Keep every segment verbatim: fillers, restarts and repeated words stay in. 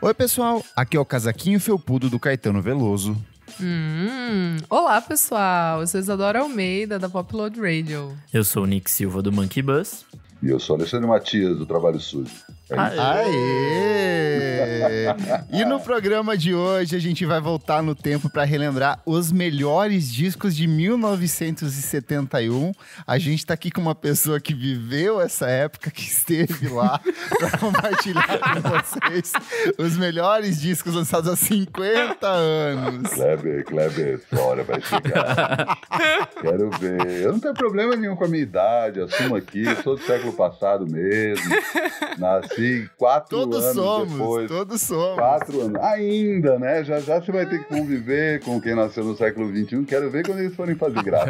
Oi, pessoal. Aqui é o casaquinho felpudo do Caetano Veloso. Hum, olá, pessoal. Eu sou Isadora Almeida, da Popload Radio. Eu sou o Nick Silva, do Monkey Bus. E eu sou Alexandre Matias, do Trabalho Sujo. É Aê! E no programa de hoje a gente vai voltar no tempo para relembrar os melhores discos de mil novecentos e setenta e um. A gente tá aqui com uma pessoa que viveu essa época, que esteve lá, para compartilhar com vocês os melhores discos lançados há cinquenta anos. Kleber, Kleber, essa hora vai chegar. Quero ver. Eu não tenho problema nenhum com a minha idade, assumo aqui, sou do século passado mesmo. Nasci quatro todos anos somos, depois. Todos somos. Quatro anos. Ainda, né? Já já você vai ter que conviver com quem nasceu no século vinte e um. Quero ver quando eles forem fazer graça.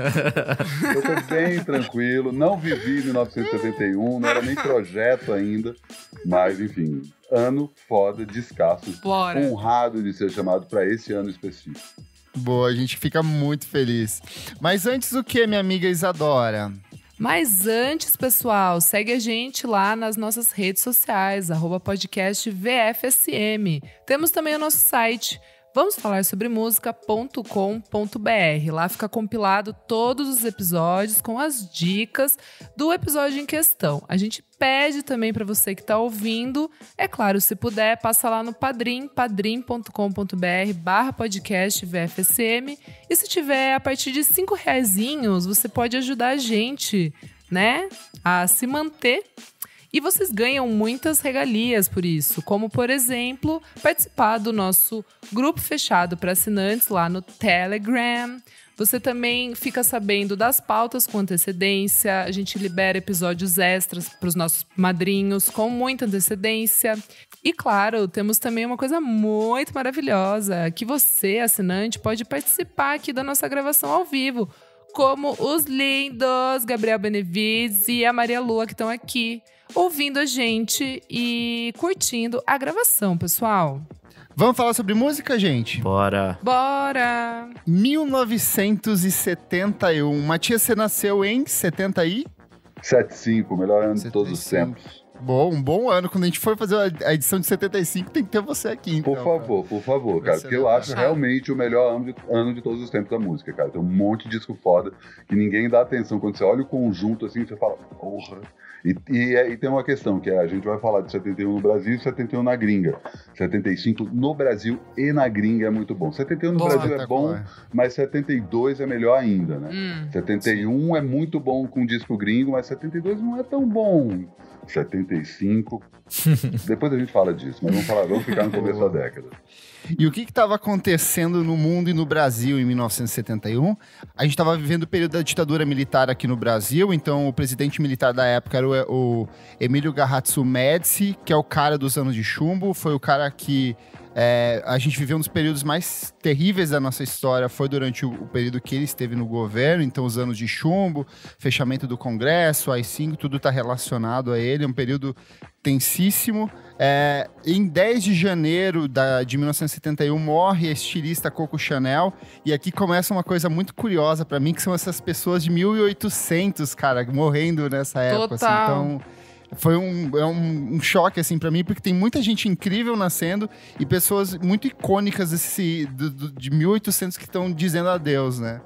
Eu tô bem tranquilo. Não vivi em mil novecentos e setenta e um, não era nem projeto ainda. Mas, enfim, ano foda, descasso. Bora. Honrado de ser chamado para esse ano específico. Boa, a gente fica muito feliz. Mas antes o que, minha amiga Isadora? Mas antes, pessoal, segue a gente lá nas nossas redes sociais, arroba podcast V F S M. Temos também o nosso site, vamos falar sobre música ponto com ponto b r. Lá fica compilado todos os episódios com as dicas do episódio em questão. A gente pede também para você que está ouvindo, é claro, se puder, passa lá no Padrim, padrim ponto com ponto b r barra podcast V F S M. E se tiver a partir de cinco reaisinhos, você pode ajudar a gente, né, a se manter. E vocês ganham muitas regalias por isso, como, por exemplo, participar do nosso grupo fechado para assinantes lá no Telegram. Você também fica sabendo das pautas com antecedência. A gente libera episódios extras para os nossos madrinhos com muita antecedência. E, claro, temos também uma coisa muito maravilhosa, que você, assinante, pode participar aqui da nossa gravação ao vivo, como os lindos Gabriel Benevides e a Maria Lua, que estão aqui ouvindo a gente e curtindo a gravação, pessoal. Vamos falar sobre música, gente? Bora! Bora! mil novecentos e setenta e um. Matias, você nasceu em setenta e? setenta e cinco, melhor ano de todos os tempos. Bom, um bom ano. Quando a gente for fazer a edição de setenta e cinco, tem que ter você aqui, então. Por favor, cara. por favor, cara. Porque eu acho realmente o melhor ano de, ano de todos os tempos da música, cara. Tem um monte de disco foda que ninguém dá atenção. Quando você olha o conjunto, assim, você fala, porra... E, e, e tem uma questão, que é, a gente vai falar de setenta e um no Brasil e setenta e um na gringa. setenta e cinco no Brasil e na gringa é muito bom. setenta e um no Boa, Brasil é bom, mas setenta e dois é melhor ainda, né? Hum, setenta e um sim. É muito bom com disco gringo, mas setenta e dois não é tão bom. setenta e cinco... Depois a gente fala disso, mas vamos, falar, vamos ficar no começo da década. E o que estava acontecendo no mundo e no Brasil em mil novecentos e setenta e um? A gente estava vivendo o período da ditadura militar aqui no Brasil, então o presidente militar da época era o, o Emílio Garrastazu Médici, que é o cara dos anos de chumbo, foi o cara que é, a gente viveu um dos períodos mais terríveis da nossa história, foi durante o, o período que ele esteve no governo, então os anos de chumbo, fechamento do Congresso, A I cinco, tudo está relacionado a ele, é um período tensíssimo. É, em dez de janeiro da, de mil novecentos e setenta e um morre a estilista Coco Chanel, e aqui começa uma coisa muito curiosa pra mim, que são essas pessoas de mil e oitocentos, cara, morrendo nessa época. Assim, então, foi um, é um, um choque, assim, pra mim, porque tem muita gente incrível nascendo e pessoas muito icônicas desse, do, do, de mil e oitocentos que estão dizendo adeus, né?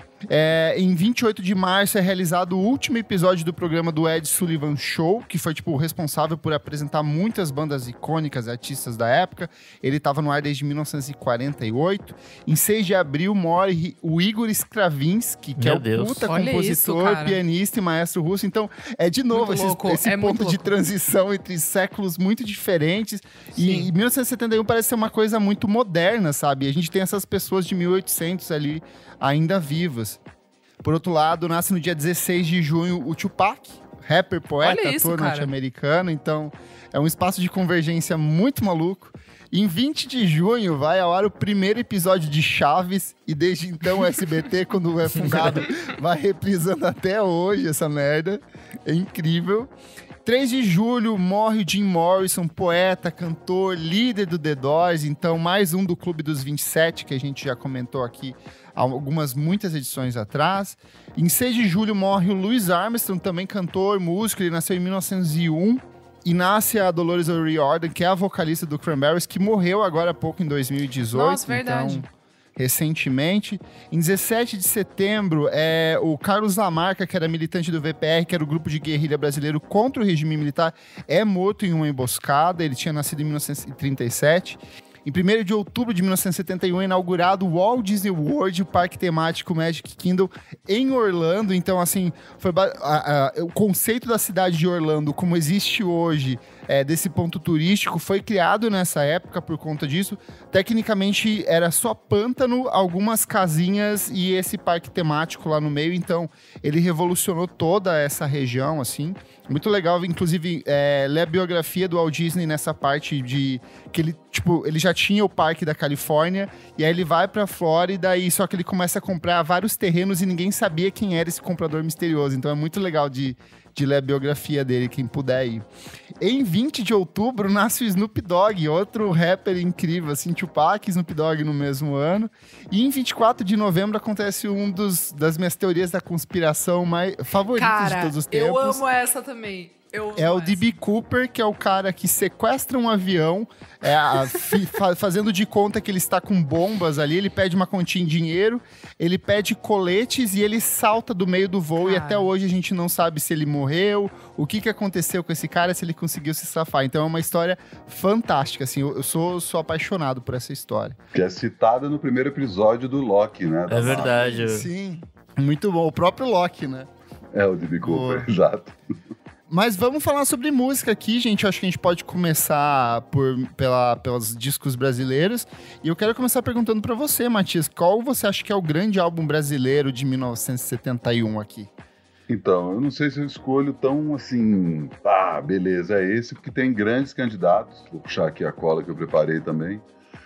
É, em vinte e oito de março é realizado o último episódio do programa do Ed Sullivan Show, que foi tipo responsável por apresentar muitas bandas icônicas e artistas da época. Ele estava no ar desde mil novecentos e quarenta e oito. Em seis de abril morre o Igor Stravinsky, que Meu é o Deus. puta Olha compositor, isso, pianista e maestro russo. Então, é de novo esse, esse é ponto de louco. transição entre séculos muito diferentes. Sim. E, e mil novecentos e setenta e um parece ser uma coisa muito moderna, sabe? A gente tem essas pessoas de mil e oitocentos ali ainda vivas. Por outro lado, nasce no dia dezesseis de junho o Tupac, rapper, poeta, isso, ator cara. norte-americano. Então, é um espaço de convergência muito maluco. Em vinte de junho vai ao ar o primeiro episódio de Chaves, e desde então o S B T, quando é fundado, vai reprisando até hoje essa merda. É incrível. três de julho morre o Jim Morrison, poeta, cantor, líder do The Doors, então mais um do Clube dos vinte e sete, que a gente já comentou aqui algumas, muitas edições atrás. Em seis de julho morre o Louis Armstrong, também cantor, músico, ele nasceu em mil novecentos e um. e nasce a Dolores O'Riordan, que é a vocalista do Cranberries, que morreu agora há pouco, em dois mil e dezoito. Nossa, verdade. Então, recentemente. Em dezessete de setembro, é, o Carlos Lamarca, que era militante do V P R, que era o grupo de guerrilha brasileiro contra o regime militar, é morto em uma emboscada. Ele tinha nascido em mil novecentos e trinta e sete. Em primeiro de outubro de mil novecentos e setenta e um, é inaugurado o Walt Disney World, o parque temático Magic Kingdom, em Orlando. Então, assim, foi a, a, o conceito da cidade de Orlando, como existe hoje, é, desse ponto turístico, foi criado nessa época por conta disso. Tecnicamente, era só pântano, algumas casinhas e esse parque temático lá no meio. Então, ele revolucionou toda essa região, assim. Muito legal, inclusive, é, ler a biografia do Walt Disney nessa parte de... que ele, tipo, ele já tinha o parque da Califórnia, e aí ele vai pra Flórida, e só que ele começa a comprar vários terrenos e ninguém sabia quem era esse comprador misterioso. Então é muito legal de, de ler a biografia dele, quem puder ir. Em vinte de outubro, nasce o Snoop Dogg, outro rapper incrível, assim, Tupac e Snoop Dogg no mesmo ano. E em vinte e quatro de novembro acontece um dos, das minhas teorias da conspiração mais favoritas Cara, de todos os tempos. eu amo essa também. Eu É o essa. D B. Cooper, que é o cara que sequestra um avião, é, a, fi, fa, fazendo de conta que ele está com bombas ali. Ele pede uma quantia em dinheiro, ele pede coletes e ele salta do meio do voo. Cara. E até hoje a gente não sabe se ele morreu, o que, que aconteceu com esse cara, se ele conseguiu se safar. Então é uma história fantástica, assim. Eu, eu sou, sou apaixonado por essa história. Que é citada no primeiro episódio do Loki, né? É verdade. Eu... Sim, muito bom. O próprio Loki, né? É o D B. Cooper, oh. Exato. Mas vamos falar sobre música aqui, gente. Eu acho que a gente pode começar por, pela, pelos discos brasileiros. E eu quero começar perguntando pra você, Matias, qual você acha que é o grande álbum brasileiro de mil novecentos e setenta e um aqui? Então, eu não sei se eu escolho tão assim... Ah, beleza, é esse, porque tem grandes candidatos. Vou puxar aqui a cola que eu preparei também.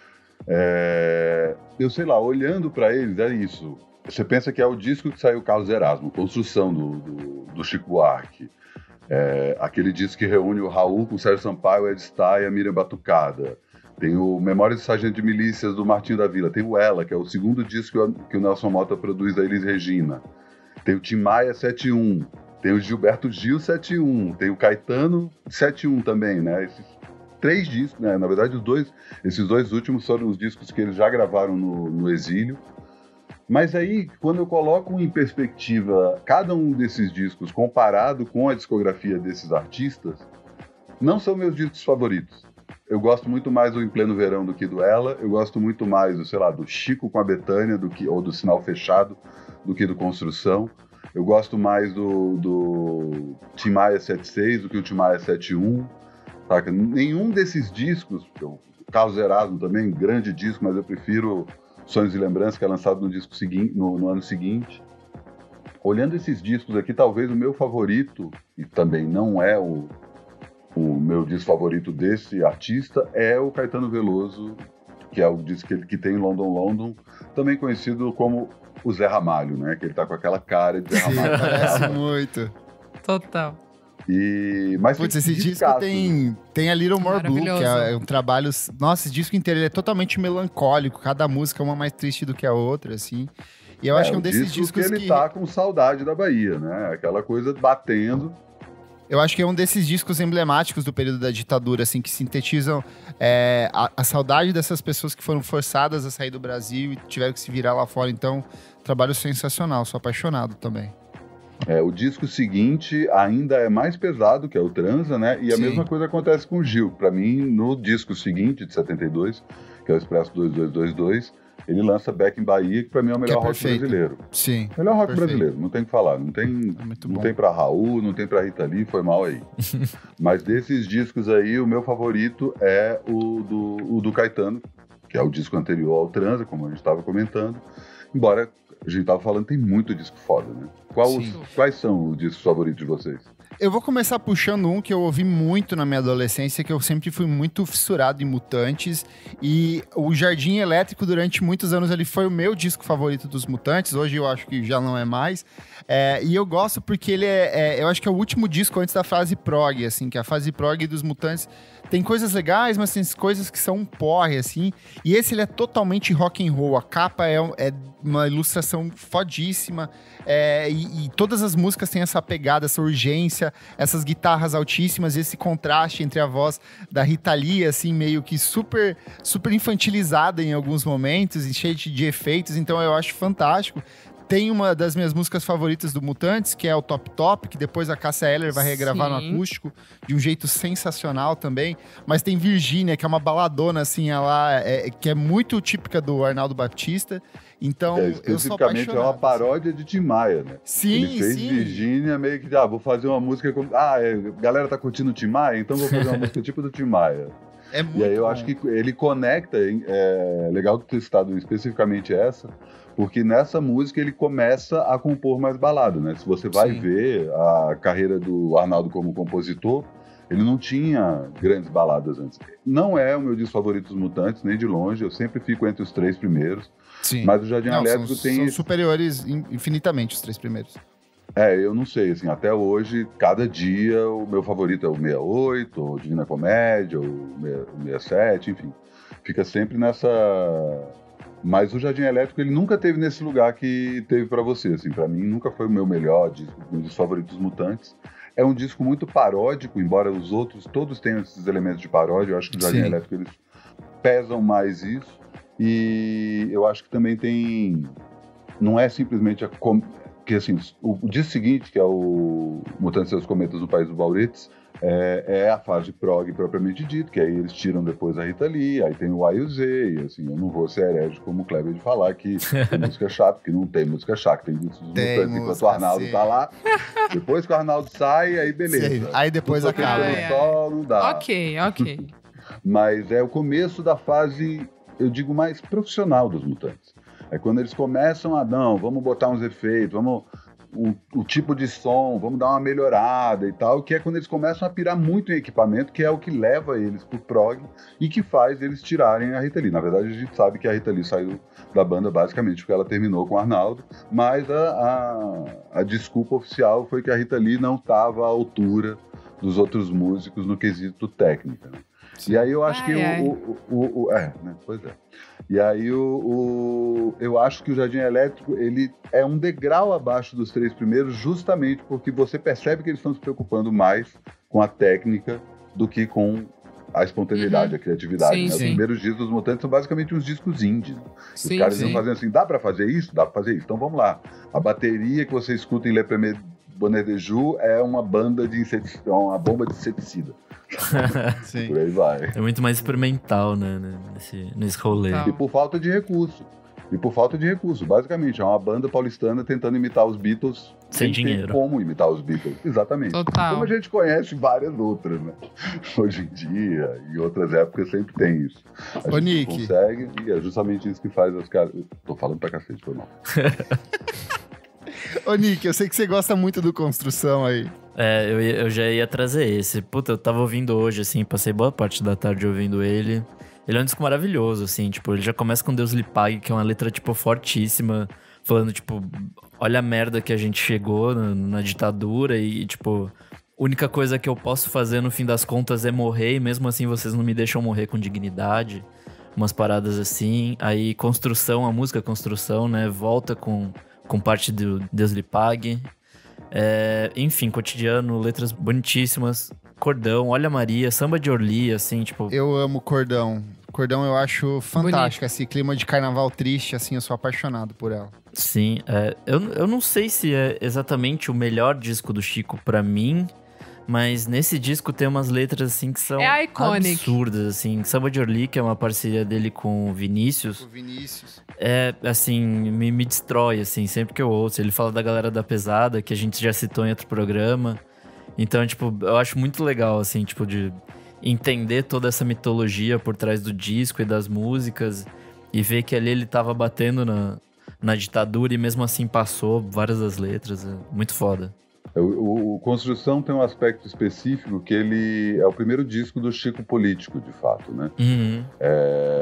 É... Eu sei lá, olhando pra eles, é isso. Você pensa que é o disco que saiu Carlos Erasmo, Construção do, do, do Chico Buarque. É, aquele disco que reúne o Raul com o Sérgio Sampaio, o Ed Starr e a Miriam Batucada. Tem o Memórias do Sargento de Milícias, do Martinho da Vila. Tem o Ela, que é o segundo disco que o Nelson Motta produz da Elis Regina. Tem o Tim Maia sete e um. Tem o Gilberto Gil sete e um. Tem o Caetano sete e um também, né? Esses três discos, né? Na verdade, os dois, esses dois últimos foram os discos que eles já gravaram no, no exílio. Mas aí, quando eu coloco em perspectiva cada um desses discos comparado com a discografia desses artistas, não são meus discos favoritos. Eu gosto muito mais do Em Pleno Verão do que do Ela, eu gosto muito mais do, sei lá, do Chico com a Bethânia, do que, ou do Sinal Fechado, do que do Construção. Eu gosto mais do, do Tim Maia sete seis do que o Tim Maia sete um. Saca? Nenhum desses discos, o Carlos Erasmo também, grande disco, mas eu prefiro... Sonhos e Lembranças, que é lançado no, disco seguinte, no, no ano seguinte. Olhando esses discos aqui, talvez o meu favorito, e também não é o, o meu disco favorito desse artista, é o Caetano Veloso, que é o disco que, ele, que tem London London, também conhecido como o Zé Ramalho, né? Que ele tá com aquela cara de Zé Ramalho. Sim, parece muito. Total. E, mas Putz, esse disco tem, tem a Little More Blue, que é um trabalho... Nossa, esse disco inteiro ele é totalmente melancólico. Cada música é uma mais triste do que a outra, assim. E eu é, acho que é um desses discos que... ele que... tá com saudade da Bahia, né? Aquela coisa batendo. Eu acho que é um desses discos emblemáticos do período da ditadura, assim, que sintetizam é, a, a saudade dessas pessoas que foram forçadas a sair do Brasil e tiveram que se virar lá fora. Então, trabalho sensacional. Sou apaixonado também. É, o disco seguinte ainda é mais pesado, que é o Transa, né? E a Sim. mesma coisa acontece com o Gil. Para mim, no disco seguinte, de setenta e dois, que é o Expresso dois dois dois dois, ele lança Back in Bahia, que para mim é o melhor é rock brasileiro. Sim. Melhor rock perfeito. brasileiro, não tem o que falar. Não tem, é não tem para Raul, não tem para Rita Lee, foi mal aí. Mas desses discos aí, o meu favorito é o do, o do Caetano, que é o disco anterior ao Transa, como a gente estava comentando. Embora... A gente tava falando, tem muito disco foda, né? Qual os, quais são os discos favoritos de vocês? Eu vou começar puxando um que eu ouvi muito na minha adolescência, que eu sempre fui muito fissurado em Mutantes. E o Jardim Elétrico, durante muitos anos, ele foi o meu disco favorito dos Mutantes. Hoje eu acho que já não é mais. É, e eu gosto porque ele é, é... Eu acho que é o último disco antes da fase prog, assim. Que a fase prog dos Mutantes tem coisas legais, mas tem coisas que são um porre, assim. E esse, ele é totalmente rock and roll. A capa é, é uma ilustração fodíssima. É, e, e todas as músicas têm essa pegada, essa urgência. essa, essas guitarras altíssimas, esse contraste entre a voz da Rita Lee, assim, meio que super, super infantilizada em alguns momentos, e cheia de, de efeitos, então eu acho fantástico. Tem uma das minhas músicas favoritas do Mutantes, que é o Top Top, que depois a Cássia Eller vai regravar Sim. no acústico, de um jeito sensacional também. Mas tem Virgínia, que é uma baladona, assim, ela é, que é muito típica do Arnaldo Batista. Então, é, eu sou especificamente é uma paródia de Tim Maia, né? Sim, Ele fez sim. Virgínia meio que, ah, vou fazer uma música... Com... Ah, é, a galera tá curtindo o Tim Maia, então vou fazer uma música tipo do Tim Maia. É muito E aí eu bom. acho que ele conecta, é legal ter citado especificamente essa, porque nessa música ele começa a compor mais balada, né? Se você vai Sim. ver a carreira do Arnaldo como compositor, ele não tinha grandes baladas antes. Não é o meu disco favorito dos Mutantes, nem de longe, eu sempre fico entre os três primeiros. Sim. Mas o Jardim não, Elétrico são, tem... São superiores infinitamente os três primeiros. É, eu não sei, assim, até hoje, cada dia o meu favorito é o sessenta e oito, ou Divina Comédia, ou o sessenta e sete, enfim. Fica sempre nessa... Mas o Jardim Elétrico, ele nunca teve nesse lugar que teve pra você, assim, pra mim nunca foi o meu melhor disco, um dos favoritos Mutantes. É um disco muito paródico, embora os outros todos tenham esses elementos de paródia, eu acho que o Jardim Sim. Elétrico, eles pesam mais isso, e eu acho que também tem... Não é simplesmente a... Com... Porque, assim, o, o disco seguinte, que é o Mutantes e seus Cometas no País dos Bauretes, é, é a fase prog propriamente dito, que aí eles tiram depois a Rita Lee, aí tem o A e o Z, e assim, eu não vou ser herege como o Kleber de falar que tem música chata, porque não tem música chata, tem discos dos tem Mutantes, enquanto o Arnaldo sim. tá lá. Depois que o Arnaldo sai, aí beleza. Sim. Aí depois acaba. Ah, é. Só, não dá. Ok, ok. Mas é o começo da fase, eu digo, mais profissional dos Mutantes. É quando eles começam a, não, vamos botar uns efeitos, vamos, o, o tipo de som, vamos dar uma melhorada e tal, que é quando eles começam a pirar muito em equipamento, que é o que leva eles pro prog e que faz eles tirarem a Rita Lee. Na verdade, a gente sabe que a Rita Lee saiu da banda basicamente porque ela terminou com o Arnaldo, mas a, a, a desculpa oficial foi que a Rita Lee não estava à altura dos outros músicos no quesito técnica, né? E aí eu acho ai, que ai. O, o, o, o... É, né? Pois é. E aí o, o... eu acho que o Jardim Elétrico, ele é um degrau abaixo dos três primeiros, justamente porque você percebe que eles estão se preocupando mais com a técnica do que com a espontaneidade, uhum. a criatividade. Sim, né? Os primeiros discos dos Mutantes são basicamente uns discos indie. Os sim, caras estão fazendo assim, dá pra fazer isso? Dá pra fazer isso. Então vamos lá. A bateria que você escuta em Le Premier Bonnet de Joux é uma banda de inseticida, uma bomba de inseticida. Sim. Por aí vai. É muito mais experimental, né, nesse, nesse rolê. E por falta de recurso. E por falta de recurso, basicamente. É uma banda paulistana tentando imitar os Beatles sem dinheiro. Como imitar os Beatles. Exatamente. Total. Como a gente conhece várias outras, né? Hoje em dia, e outras épocas sempre tem isso. A Ô, gente Nick. consegue, e é justamente isso que faz os caras... Eu tô falando pra cacete, foi mal. Ô, Nick, eu sei que você gosta muito do Construção aí. É, eu, eu já ia trazer esse. Puta, eu tava ouvindo hoje, assim, passei boa parte da tarde ouvindo ele. Ele é um disco maravilhoso, assim, tipo, ele já começa com Deus lhe pague, que é uma letra, tipo, fortíssima, falando, tipo, olha a merda que a gente chegou na, na ditadura e, tipo, a única coisa que eu posso fazer no fim das contas é morrer e mesmo assim vocês não me deixam morrer com dignidade. Umas paradas assim. Aí, Construção, a música Construção, né, volta com, com parte do Deus lhe pague. É, enfim, cotidiano, letras bonitíssimas, Cordão, Olha Maria, Samba de Orly, assim, tipo... Eu amo Cordão. Cordão eu acho fantástico, esse clima de carnaval triste, assim, eu sou apaixonado por ela. Sim, é, eu, eu não sei se é exatamente o melhor disco do Chico pra mim, mas nesse disco tem umas letras, assim, que são é absurdas, assim. Samba de Orly, que é uma parceria dele com o Vinícius. O Vinícius. É, assim, me, me destrói, assim, sempre que eu ouço. Ele fala da galera da pesada, que a gente já citou em outro programa. Então, tipo, eu acho muito legal, assim, tipo, de entender toda essa mitologia por trás do disco e das músicas e ver que ali ele tava batendo na, na ditadura e mesmo assim passou várias das letras. É muito foda. O, o, o Construção tem um aspecto específico que ele é o primeiro disco do Chico político, de fato, né? Uhum. É,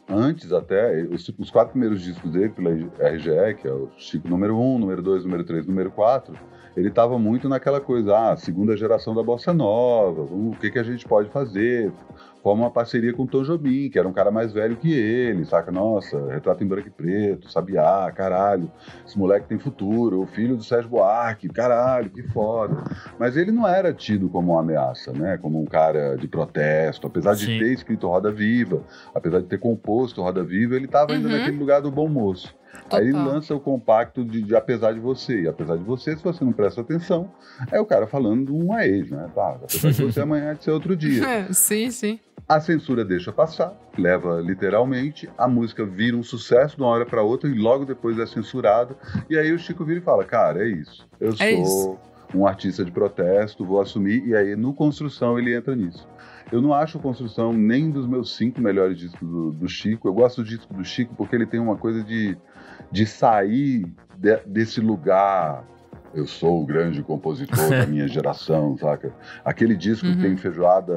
antes até, os, os quatro primeiros discos dele pela R G E, que é o Chico número um, número dois, número três, número quatro, ele estava muito naquela coisa, ah, segunda geração da Bossa Nova, o que, que a gente pode fazer? Forma uma parceria com o Tom Jobim, que era um cara mais velho que ele, saca? Nossa, Retrato em Branco e Preto, Sabiá, caralho, esse moleque tem futuro, o filho do Sérgio Buarque, caralho, que foda. Mas ele não era tido como uma ameaça, né? Como um cara de protesto, apesar de Sim. ter escrito Roda Viva, apesar de ter composto Roda Viva, ele estava ainda uhum. naquele lugar do bom moço. Total. Aí ele lança o compacto de, de Apesar de Você. E apesar de você, se você não presta atenção, é o cara falando de um ex, né? Tá, apesar de você, amanhã é de ser outro dia. É, sim, sim. A censura deixa passar, leva literalmente, a música vira um sucesso de uma hora para outra e logo depois é censurada. E aí o Chico vira e fala, cara, é isso. Eu é sou isso. um artista de protesto, vou assumir. E aí no Construção ele entra nisso. Eu não acho Construção nem dos meus cinco melhores discos do, do Chico. Eu gosto do disco do Chico porque ele tem uma coisa de, de sair de, desse lugar... Eu sou o grande compositor da minha geração, saca? Aquele disco uhum. que tem feijoada,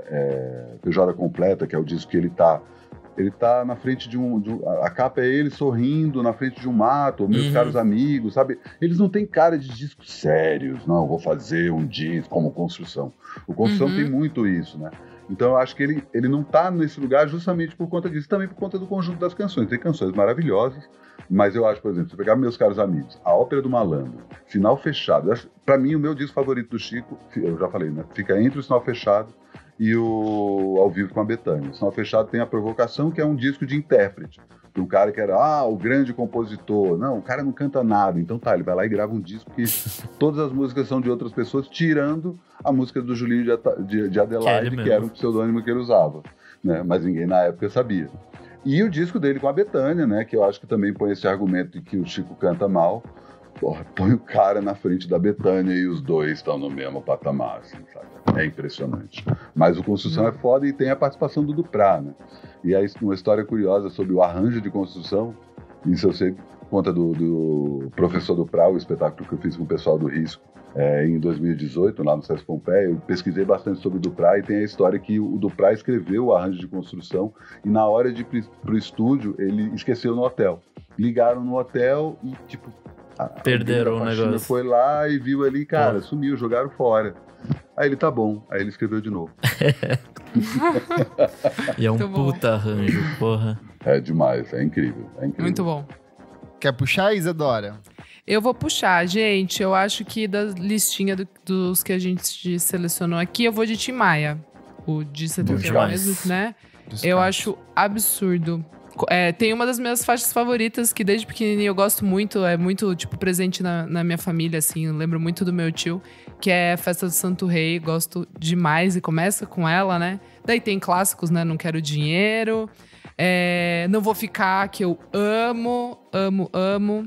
é, feijoada completa, que é o disco que ele tá... Ele tá na frente de um, de um... A capa é ele sorrindo na frente de um mato, meus uhum. caros amigos, sabe? Eles não têm cara de discos sérios. Não, vou fazer um disco como Construção. O Construção uhum. tem muito isso, né? Então eu acho que ele, ele não tá nesse lugar justamente por conta disso, também por conta do conjunto das canções. Tem canções maravilhosas, mas eu acho, por exemplo, se eu pegar Meus Caros Amigos, A Ópera do Malandro, Sinal Fechado, pra mim o meu disco favorito do Chico, eu já falei, né? Fica entre o Sinal Fechado e o Ao Vivo com a Bethânia. O Sinal Fechado tem A Provocação, que é um disco de intérprete. Um cara que era, ah, o grande compositor. Não, o cara não canta nada. Então tá, ele vai lá e grava um disco que todas as músicas são de outras pessoas, tirando a música do Julinho de, de Adelaide, que, que era um pseudônimo que ele usava, né? Mas ninguém na época sabia. E o disco dele com a Bethânia, né? Que eu acho que também põe esse argumento de que o Chico canta mal. Porra, põe o cara na frente da Bethânia e os dois estão no mesmo patamar, assim, sabe? É impressionante. Mas o Construção é foda e tem a participação do Duprá, né? E aí, uma história curiosa sobre o arranjo de Construção, isso eu sei por conta do, do Professor Duprá, o espetáculo que eu fiz com o pessoal do Risco, é, em dois mil e dezoito, lá no Sesc Pompeia. Eu pesquisei bastante sobre o Duprá e tem a história que o Duprá escreveu o arranjo de Construção e na hora de ir pro estúdio, ele esqueceu no hotel. Ligaram no hotel e, tipo, a, perderam o negócio. Foi lá e viu ali, cara, oh. sumiu, jogaram fora. Aí ele, tá bom. Aí ele escreveu de novo. E é um puta arranjo, porra. É demais, é incrível, é incrível. Muito bom. Quer puxar, Isadora? Eu vou puxar, gente. Eu acho que da listinha do, dos que a gente selecionou aqui, eu vou de Tim Maia. O de setenta e um mesmo, né? Descanso. Eu acho absurdo. É, tem uma das minhas faixas favoritas que desde pequenininho eu gosto muito, é muito, tipo, presente na, na minha família, assim, eu lembro muito do meu tio, que é Festa do Santo Rei, gosto demais e começa com ela, né? Daí tem clássicos, né? Não Quero Dinheiro, é, Não Vou Ficar, que eu amo, amo, amo.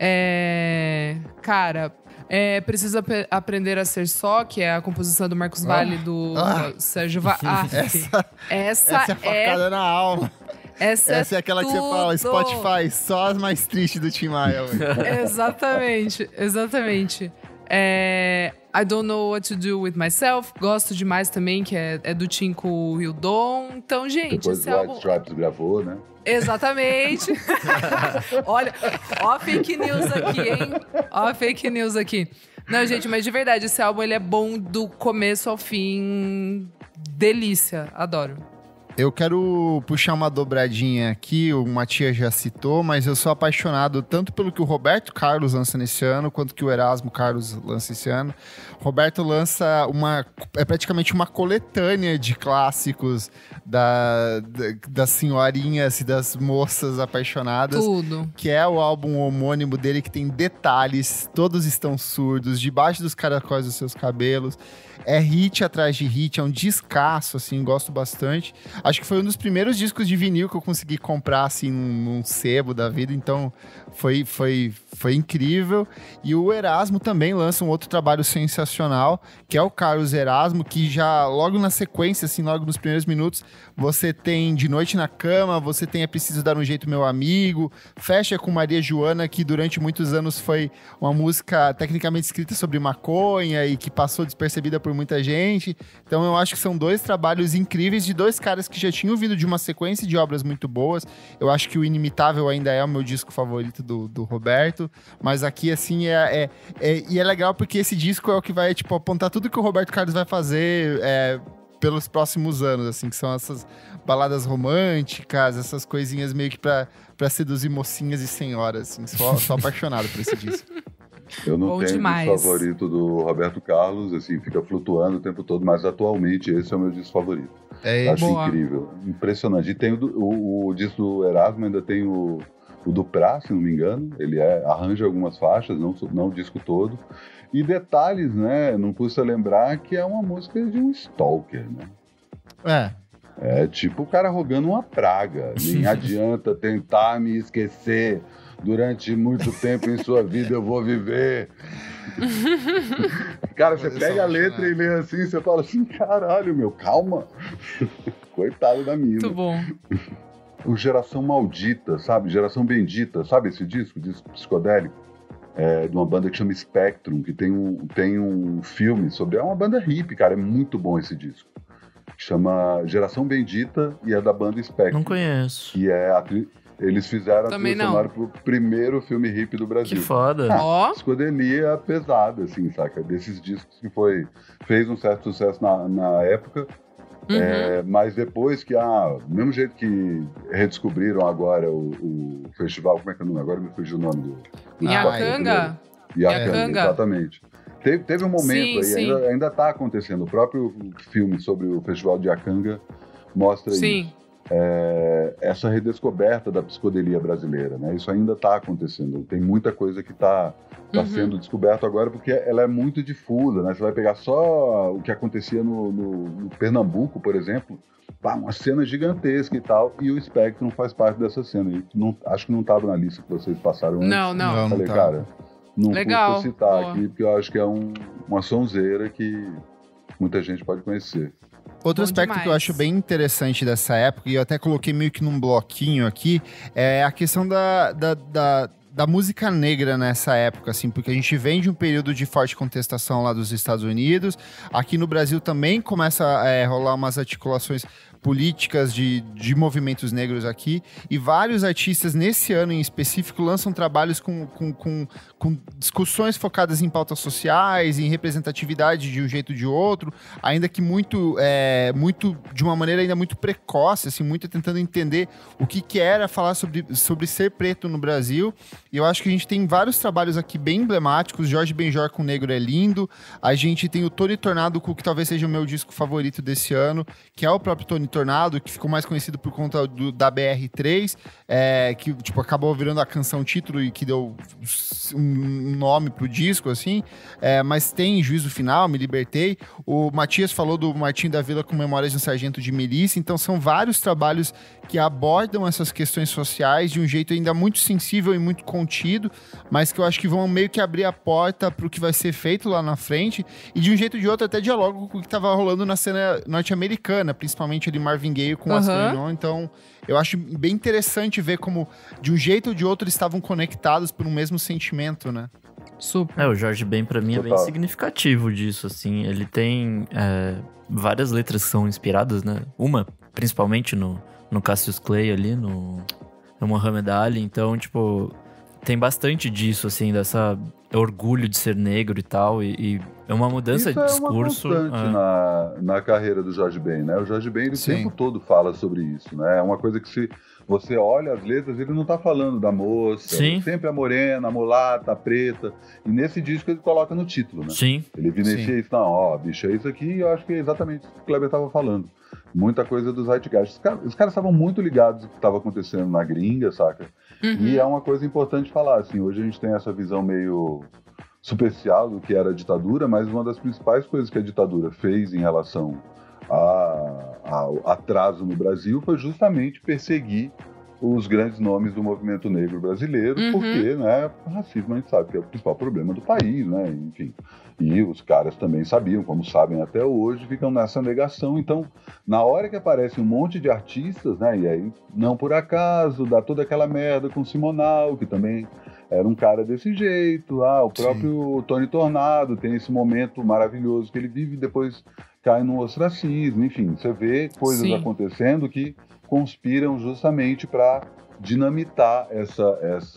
É, cara, é, Preciso ap- Aprender a Ser Só, que é a composição do Marcos Valle, ah, do ah, Sérgio Va- ah, essa, essa, essa é facada é... na alma. Essa, Essa é, é aquela tudo. que você fala, Spotify, só as mais tristes do Tim Maia. Exatamente, exatamente. É, I Don't Know What to Do With Myself, gosto demais também, que é, é do Tim com o Will Dawn. Então, gente, depois esse o álbum... White Stripes gravou, né? Exatamente. Olha, ó a fake news aqui, hein? Ó a fake news aqui. Não, gente, mas de verdade, esse álbum ele é bom do começo ao fim. Delícia, adoro. Eu quero puxar uma dobradinha aqui, o Matias já citou, mas eu sou apaixonado tanto pelo que o Roberto Carlos lança nesse ano, quanto que o Erasmo Carlos lança esse ano. Roberto lança uma, é praticamente uma coletânea de clássicos da, da, das senhorinhas e das moças apaixonadas. Tudo. Que é o álbum homônimo dele, que tem detalhes, todos estão surdos, debaixo dos caracóis dos seus cabelos. É hit atrás de hit, é um descasso, assim, gosto bastante. Acho que foi um dos primeiros discos de vinil que eu consegui comprar, assim, num, num sebo da vida, então foi, foi, foi incrível. E o Erasmo também lança um outro trabalho sensacional, que é o Carlos Erasmo, que já logo na sequência, assim, logo nos primeiros minutos, você tem De Noite na Cama, você tem É Preciso Dar um Jeito, Meu Amigo, fecha com Maria Joana, que durante muitos anos foi uma música tecnicamente escrita sobre maconha e que passou despercebida por muita gente. Então eu acho que são dois trabalhos incríveis de dois caras que já tinham vindo de uma sequência de obras muito boas. Eu acho que o Inimitável ainda é o meu disco favorito do, do Roberto, mas aqui, assim, é, é, é... E é legal porque esse disco é o que vai, tipo, apontar tudo que o Roberto Carlos vai fazer é, pelos próximos anos, assim, que são essas baladas românticas, essas coisinhas meio que pra, pra seduzir mocinhas e senhoras, assim. Sou, sou apaixonado por esse disco. Eu não Bom tenho demais. disco favorito do Roberto Carlos, assim, fica flutuando o tempo todo, mas atualmente esse é o meu disco favorito. É, Acho boa. incrível, impressionante. E tem o, do- o, o disco do Erasmo, ainda tem o, o Duprá, se não me engano, ele é, arranja algumas faixas, não, não o disco todo. E detalhes, né, não custa lembrar que é uma música de um stalker, né? É. É tipo o cara rogando uma praga. Nem adianta tentar me esquecer. Durante muito tempo em sua vida eu vou viver. Cara, você pega a letra e lê assim, você fala assim, caralho, meu, calma. Coitado da mina. Muito bom. O Geração Maldita, sabe? Geração Bendita, sabe esse disco? Disco psicodélico? É, de uma banda que chama Spectrum, que tem um, tem um filme sobre... É uma banda hippie, cara, é muito bom esse disco. Chama Geração Bendita e é da banda Spectrum. Não conheço. Que é a tri... Eles fizeram a Também trilha não. sonora pro primeiro filme hippie do Brasil. Que foda. Ah, Ó. psicodelia pesada, assim, saca? Desses discos que foi... Fez um certo sucesso na, na época, Uhum. é, mas depois que, ah, do mesmo jeito que redescobriram agora o, o festival, como é que é o nome? Agora me fugiu o nome do... do Iacanga? Iacanga, Iacanga. exatamente. Teve, teve um momento Sim, aí, sim. ainda, ainda tá acontecendo. O próprio filme sobre o festival de Iacanga mostra Sim. isso. É, essa redescoberta da psicodelia brasileira, né? Isso ainda está acontecendo. Tem muita coisa que está tá Uhum. sendo descoberta agora porque ela é muito difusa, né? Você vai pegar só o que acontecia no, no, no Pernambuco, por exemplo, pá, uma cena gigantesca e tal, e o Spectrum faz parte dessa cena. E não, acho que não estava na lista que vocês passaram antes. Não, não. Não. Falei, tá. cara, não Legal, custa citar boa. aqui, porque eu acho que é um, uma sonzeira que muita gente pode conhecer. Outro Bom aspecto que eu demais. acho bem interessante dessa época, e eu até coloquei meio que num bloquinho aqui, é a questão da, da, da, da música negra nessa época, assim, porque a gente vem de um período de forte contestação lá dos Estados Unidos, aqui no Brasil também começa a é, rolar umas articulações políticas de, de movimentos negros aqui, e vários artistas nesse ano em específico lançam trabalhos com, com, com, com discussões focadas em pautas sociais, em representatividade de um jeito ou de outro, ainda que muito, é, muito de uma maneira ainda muito precoce, assim, muito tentando entender o que, que era falar sobre, sobre ser preto no Brasil. E eu acho que a gente tem vários trabalhos aqui bem emblemáticos. Jorge Benjor com Negro é Lindo, a gente tem o Tony Tornado com o que talvez seja o meu disco favorito desse ano, que é o próprio Tony Tornado, que ficou mais conhecido por conta do, da B R três, é, que tipo, acabou virando a canção título e que deu um nome pro disco, assim, é, mas tem Juízo Final, Me Libertei. O Matias falou do Martinho da Vila com Memórias de um Sargento de Milícia, então são vários trabalhos que abordam essas questões sociais de um jeito ainda muito sensível e muito contido, mas que eu acho que vão meio que abrir a porta pro que vai ser feito lá na frente, e de um jeito ou de outro até dialogam com o que estava rolando na cena norte-americana, principalmente ali Marvin Gaye com Uhum. Astor. Então eu acho bem interessante ver como de um jeito ou de outro eles estavam conectados por um mesmo sentimento, né? Super. É, o Jorge Ben pra mim é bem Total. significativo disso, assim. Ele tem é, várias letras que são inspiradas, né? Uma, principalmente no, no Cassius Clay ali, no, no Muhammad Ali. Então, tipo, tem bastante disso, assim, dessa orgulho de ser negro e tal. E, e é uma mudança Isso de é discurso. uma constante é. na, na carreira do Jorge Ben, né? O Jorge Ben, ele o Sim. tempo todo fala sobre isso, né? É uma coisa que se você olha as letras, ele não tá falando da moça, Sim. sempre a morena, a mulata, a preta. E nesse disco ele coloca no título, né? Sim. Ele evidencia Sim. isso, não, ó, bicho, é isso aqui, e eu acho que é exatamente isso que o Kleber tava falando. Muita coisa dos Zeitgeist. Os caras os caras estavam muito ligados no que estava acontecendo na gringa, saca? Uhum. E é uma coisa importante falar, assim, hoje a gente tem essa visão meio superficial do que era a ditadura, mas uma das principais coisas que a ditadura fez em relação a- ao atraso no Brasil foi justamente perseguir os grandes nomes do movimento negro brasileiro, Uhum. porque, né, o racismo a gente sabe que é o principal problema do país, né, enfim. E os caras também sabiam, como sabem até hoje, ficam nessa negação. Então, na hora que aparece um monte de artistas, né, e aí, não por acaso, dá toda aquela merda com Simonal, que também era um cara desse jeito. Ah, o próprio Sim. Tony Tornado tem esse momento maravilhoso que ele vive e depois cai no ostracismo. Enfim, você vê coisas Sim. acontecendo que conspiram justamente para dinamitar essa,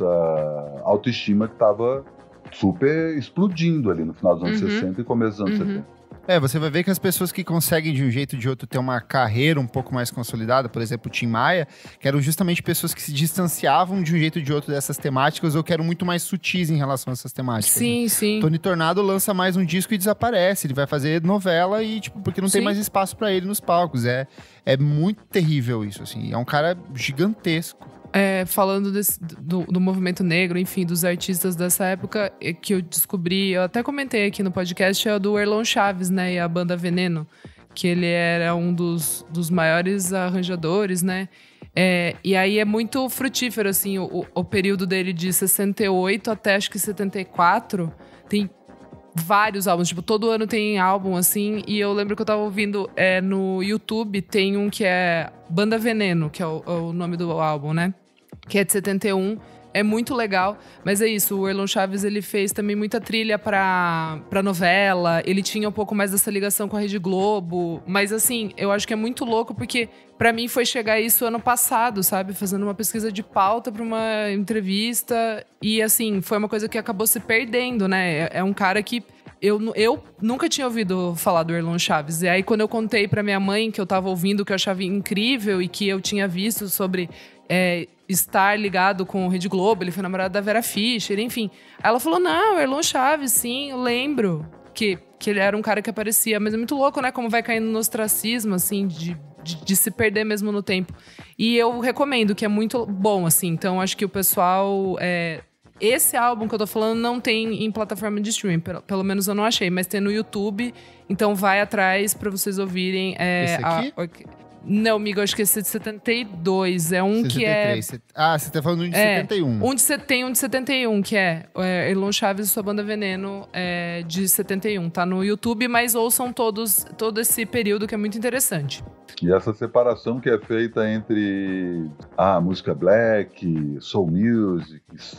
essa autoestima que estava super explodindo ali no final dos anos uhum. sessenta e começo dos anos uhum. setenta. É, você vai ver que as pessoas que conseguem de um jeito ou de outro ter uma carreira um pouco mais consolidada, por exemplo, o Tim Maia, que eram justamente pessoas que se distanciavam de um jeito ou de outro dessas temáticas ou que eram muito mais sutis em relação a essas temáticas. Sim, né? sim. Tony Tornado lança mais um disco e desaparece. Ele vai fazer novela e, tipo, porque não sim. tem mais espaço pra ele nos palcos. É, é muito terrível isso, assim. É um cara gigantesco. É, falando desse, do, do movimento negro, enfim, dos artistas dessa época, é, que eu descobri, eu até comentei aqui no podcast, é o do Erlon Chaves, né, e a banda Veneno, que ele era um dos, dos maiores arranjadores, né, é, e aí é muito frutífero, assim, o, o período dele de sessenta e oito até acho que setenta e quatro, tem vários álbuns, tipo, todo ano tem álbum, assim, e eu lembro que eu tava ouvindo é, no YouTube, tem um que é Banda Veneno, que é o, é o nome do álbum, né? Que é de setenta e um, é muito legal, mas é isso, o Erlon Chaves, ele fez também muita trilha pra, pra novela, ele tinha um pouco mais dessa ligação com a Rede Globo, mas assim, eu acho que é muito louco, porque pra mim foi chegar isso ano passado, sabe, fazendo uma pesquisa de pauta pra uma entrevista, e assim, foi uma coisa que acabou se perdendo, né, é, é um cara que Eu, eu nunca tinha ouvido falar do Erlon Chaves. E aí, quando eu contei pra minha mãe que eu tava ouvindo, que eu achava incrível e que eu tinha visto sobre é, estar ligado com o Rede Globo, ele foi namorado da Vera Fischer, enfim. Aí ela falou, não, Erlon Chaves, sim, eu lembro que, que ele era um cara que aparecia. Mas é muito louco, né? Como vai caindo no ostracismo, assim, de, de, de se perder mesmo no tempo. E eu recomendo, que é muito bom, assim. Então, acho que o pessoal... É, esse álbum que eu tô falando não tem em plataforma de streaming, pelo, pelo menos eu não achei, mas tem no YouTube, então vai atrás pra vocês ouvirem. É, esse aqui? A, não, amigo, acho que esse é de setenta e dois, é um setenta e três. que é... Ah, você tá falando de é, setenta e um. Um de, tem um de setenta e um, que é, é Erlon Chaves e sua banda Veneno, é, de setenta e um. Tá no YouTube, mas ouçam todos, todo esse período que é muito interessante. E essa separação que é feita entre a ah, música black, soul music,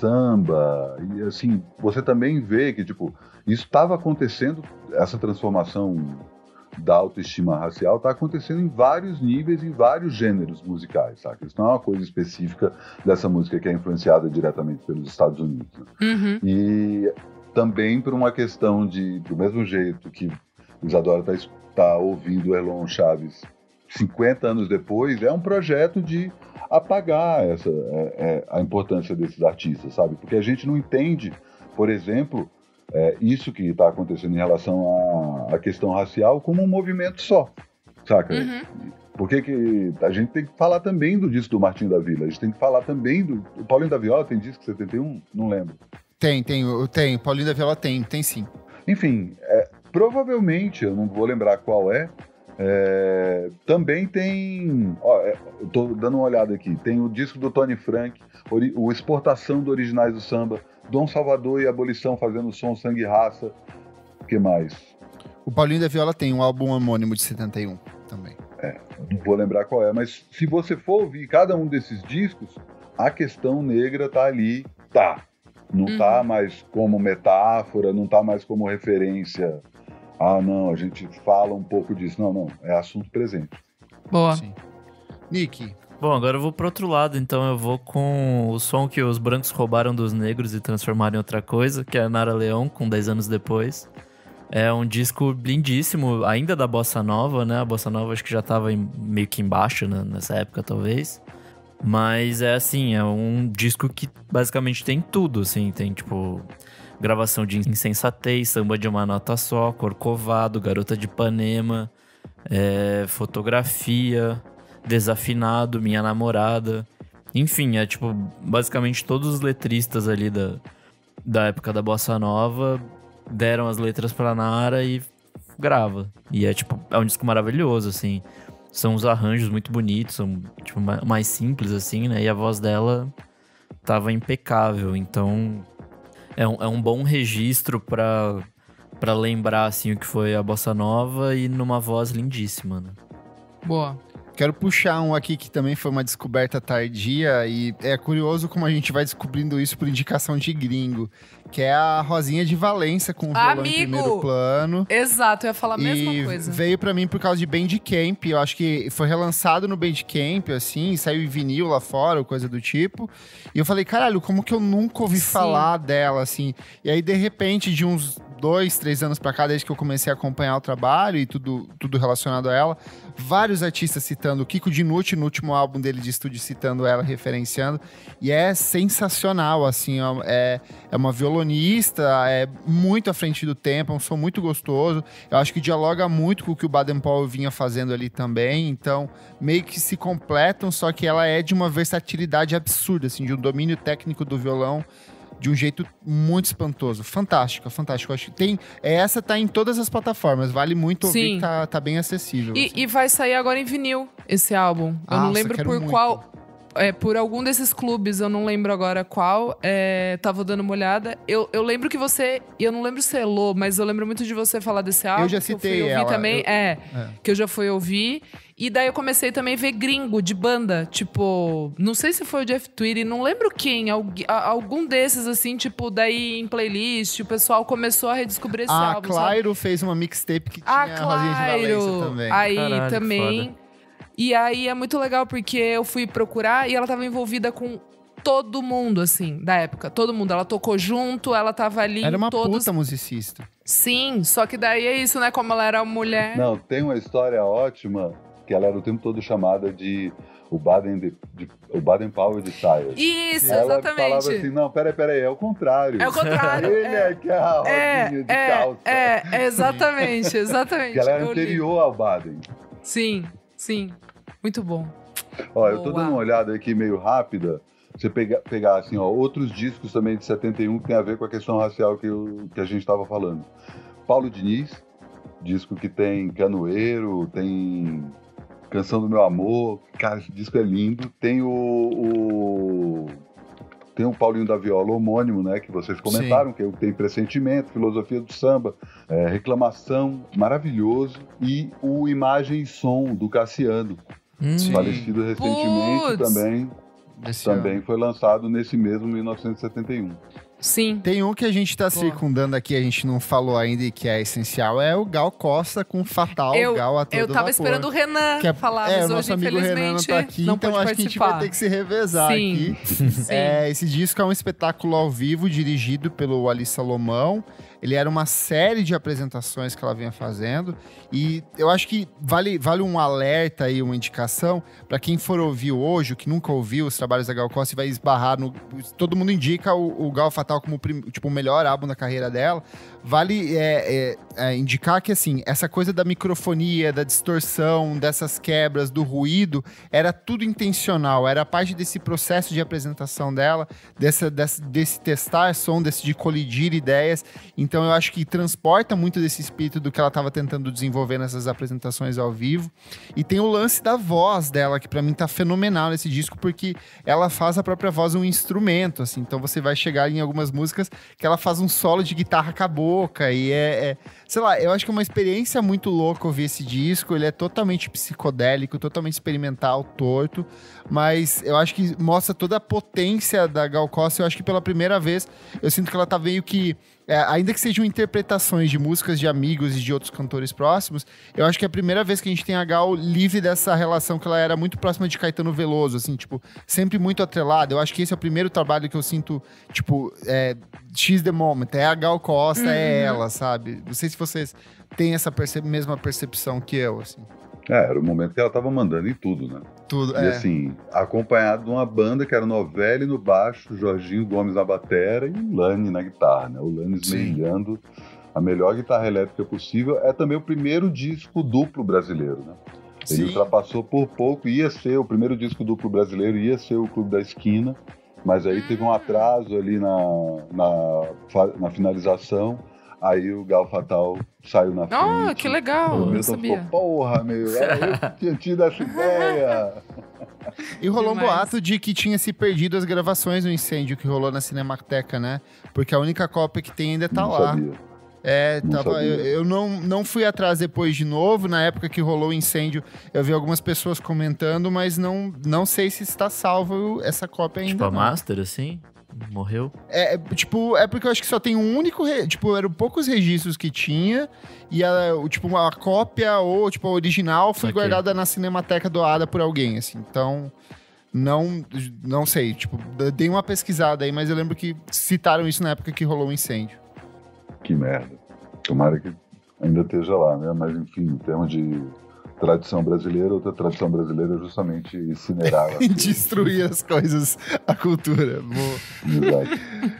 samba, e assim, você também vê que, tipo, isso estava acontecendo, essa transformação da autoestima racial está acontecendo em vários níveis, em vários gêneros musicais, sabe? Isso não é uma coisa específica dessa música que é influenciada diretamente pelos Estados Unidos. Né? Uhum. E também por uma questão de, do mesmo jeito que o Isadora está tá ouvindo o Erlon Chaves cinquenta anos depois, é um projeto de apagar essa, é, é, a importância desses artistas, sabe? Porque a gente não entende, por exemplo, é, isso que está acontecendo em relação à, à questão racial como um movimento só, saca? Uhum. Porque que a gente tem que falar também do disco do Martinho da Vila, a gente tem que falar também do... O Paulinho da Viola tem disco setenta e um? Não lembro. Tem, tem, tem. Paulinho da Viola tem, tem sim. Enfim, é, provavelmente, eu não vou lembrar qual é, É, também tem, ó, é, eu tô dando uma olhada aqui, tem o disco do Tony Frank, ori, o Exportação do Originais do Samba, Dom Salvador e Abolição fazendo som Sangue e Raça, o que mais? O Paulinho da Viola tem um álbum homônimo de setenta e um também. É, não vou lembrar qual é, mas se você for ouvir cada um desses discos, a questão negra tá ali, tá, não uhum. tá mais como metáfora, não tá mais como referência. Ah, não, a gente fala um pouco disso. Não, não, é assunto presente. Boa. Sim. Nick. Bom, agora eu vou pro outro lado, então eu vou com o som que os brancos roubaram dos negros e transformaram em outra coisa, que é a Nara Leão, com dez anos depois. É um disco lindíssimo, ainda da Bossa Nova, né? A Bossa Nova acho que já tava em, meio que embaixo, né? Nessa época, talvez. Mas é assim, é um disco que basicamente tem tudo, assim. Tem, tipo... gravação de Insensatez, Samba de uma Nota Só, Corcovado, Garota de Ipanema, é, Fotografia, Desafinado, Minha Namorada. Enfim, é tipo, basicamente todos os letristas ali da, da época da Bossa Nova deram as letras pra Nara e grava. E é tipo, é um disco maravilhoso, assim. São os arranjos muito bonitos, são tipo, mais simples, assim, né? E a voz dela tava impecável, então... É um, é um bom registro pra, pra lembrar, assim, o que foi a Bossa Nova e numa voz lindíssima, né? Boa. Quero puxar um aqui que também foi uma descoberta tardia e é curioso como a gente vai descobrindo isso por indicação de gringo, que é a Rosinha de Valença com o violão Amigo! em primeiro plano. Exato, eu ia falar a mesma E coisa. veio pra mim por causa de Bandcamp. Eu acho que foi relançado no Bandcamp, assim, saiu em vinil lá fora, ou coisa do tipo. E eu falei, caralho, como que eu nunca ouvi Sim. falar dela, assim? E aí, de repente, de uns dois, três anos pra cá, desde que eu comecei a acompanhar o trabalho e tudo, tudo relacionado a ela, vários artistas citando, o Kiko Dinucci no último álbum dele de estúdio citando ela, referenciando, e é sensacional, assim, ó, é, é uma violonista, é muito à frente do tempo, é um som muito gostoso, eu acho que dialoga muito com o que o Baden Powell vinha fazendo ali também, então meio que se completam, só que ela é de uma versatilidade absurda, assim, de um domínio técnico do violão de um jeito muito espantoso. Fantástico, fantástico. Acho que tem... Essa tá em todas as plataformas. Vale muito ouvir, Sim. que tá, tá bem acessível. E, assim. e vai sair agora em vinil, esse álbum. Eu Nossa, não lembro quero por muito. qual... É, por algum desses clubes, eu não lembro agora qual. É, tava dando uma olhada. Eu, eu lembro que você... Eu não lembro se é Elô, mas eu lembro muito de você falar desse álbum. Eu já que citei eu fui ouvir ela. também. Eu- É, é. que eu já fui ouvir. E daí eu comecei também a ver gringo, de banda. Tipo, não sei se foi o Jeff Tweedy, não lembro quem. algu- a- Algum desses, assim, tipo, daí em playlist, o pessoal começou a redescobrir esse A álbum, sabe? Clairo fez uma mixtape que tinha Ah, a Rosinha de Valença claro! também. Aí Caralho, que também. foda. E aí é muito legal porque eu fui procurar e ela tava envolvida com todo mundo, assim, da época. Todo mundo. Ela tocou junto, ela tava ali Era em uma todos. puta musicista. Sim, só que daí é isso, né? Como ela era mulher. Não, tem uma história ótima, que ela era o tempo todo chamada de o Baden, de, de- o Baden Powell de Sires. Isso, Ela exatamente. falava assim, não, peraí, peraí, é o contrário. É o contrário. Ele é, é que é a é, Rosinha de é, calça. é, é, exatamente, exatamente. Que ela era Eu li. anterior ao Baden. Sim, sim. Muito bom. Ó, eu tô Boa. dando uma olhada aqui meio rápida. Você pegar, pegar assim, ó, outros discos também de setenta e um que tem a ver com a questão racial que, eu- que a gente estava falando. Paulo Diniz, disco que tem Canoeiro, tem Canção do Meu Amor. Cara, esse disco é lindo. Tem o, o- tem o Paulinho da Viola homônimo, né? Que vocês comentaram, que tem Pressentimento, Filosofia do Samba, é, Reclamação, maravilhoso. E o Imagem e Som, do Cassiano. Hum, Sim. Falecido recentemente Puts! também, Desse também ano. foi lançado nesse mesmo mil novecentos e setenta e um. Sim. Tem um que a gente tá Boa. circundando aqui, a gente não falou ainda e que é essencial, é o Gal Costa com Fatal Eu- Gal a todo Eu tava vapor. esperando o Renan Que é, falar, é, mas o hoje, nosso amigo Renan não infelizmente, tá aqui, não então pôde acho que a gente participar. vai ter que se revezar Sim. aqui. Sim. É, esse disco é um espetáculo ao vivo dirigido pelo Ali Salomão. Ele era uma série de apresentações que ela vinha fazendo. E eu acho que vale, vale um alerta aí, uma indicação, para quem for ouvir hoje, o que nunca ouviu os trabalhos da Gal Costa e vai esbarrar no. Todo mundo indica o, o Gal Fatal como prim- tipo, o melhor álbum da carreira dela. Vale é, é, é, indicar que, assim, essa coisa da microfonia, da distorção, dessas quebras, do ruído, era tudo intencional. Era parte desse processo de apresentação dela, dessa, desse, desse testar som, desse de colidir ideias. Então, eu acho que transporta muito desse espírito do que ela estava tentando desenvolver nessas apresentações ao vivo. E tem o lance da voz dela, que pra mim tá fenomenal nesse disco, porque ela faz a própria voz um instrumento, assim. Então, você vai chegar em algumas músicas que ela faz um solo de guitarra com a boca, e é, é... Sei lá, eu acho que é uma experiência muito louca ouvir esse disco. Ele é totalmente psicodélico, totalmente experimental, torto. Mas eu acho que mostra toda a potência da Gal Costa. Eu acho que pela primeira vez, eu sinto que ela tá meio que... É, ainda que sejam interpretações de músicas de amigos e de outros cantores próximos, eu acho que é a primeira vez que a gente tem a Gal livre dessa relação que ela era muito próxima de Caetano Veloso, assim, tipo, sempre muito atrelada. Eu acho que esse é o primeiro trabalho que eu sinto, tipo, é, X the moment, é a Gal Costa, é ela, sabe? Não sei se vocês têm essa perce- mesma percepção que eu, assim. É, era o momento que ela tava mandando em tudo, né? Tudo, E é. assim, acompanhado de uma banda que era Novelli no baixo, Jorginho Gomes na batera e o Lani na guitarra, né? O Lani esmerilhando a melhor guitarra elétrica possível. É também o primeiro disco duplo brasileiro, né? Ele Sim. ultrapassou por pouco, ia ser o primeiro disco duplo brasileiro, ia ser o Clube da Esquina, mas aí teve um atraso ali na, na, fa- na finalização. Aí o Gal Fatal saiu na frente. Ah, que legal, O eu não Milton sabia. ficou, porra, meu, era eu que tinha tido essa ideia. E rolou um Demais. boato de que tinha se perdido as gravações do incêndio que rolou na Cinemateca, né? Porque a única cópia que tem ainda tá Não lá. sabia. É, Não tava, sabia. eu, eu não, não fui atrás depois de novo. Na época que rolou o incêndio, eu vi algumas pessoas comentando, mas não, não sei se está salvo essa cópia ainda. Tipo, a não. Master, assim? Morreu? É, é, tipo, é porque eu acho que só tem um único... Re... Tipo, eram poucos registros que tinha. E, a, o, tipo, uma cópia ou, tipo, a original foi Ok. guardada na Cinemateca doada por alguém, assim. Então, não, não sei. Tipo, dei uma pesquisada aí, mas eu lembro que citaram isso na época que rolou o incêndio. Que merda. Tomara que ainda esteja lá, né? Mas, enfim, em termos de tradição brasileira, outra tradição brasileira é justamente incinerar. Destruir as coisas, a cultura. Boa. Exato.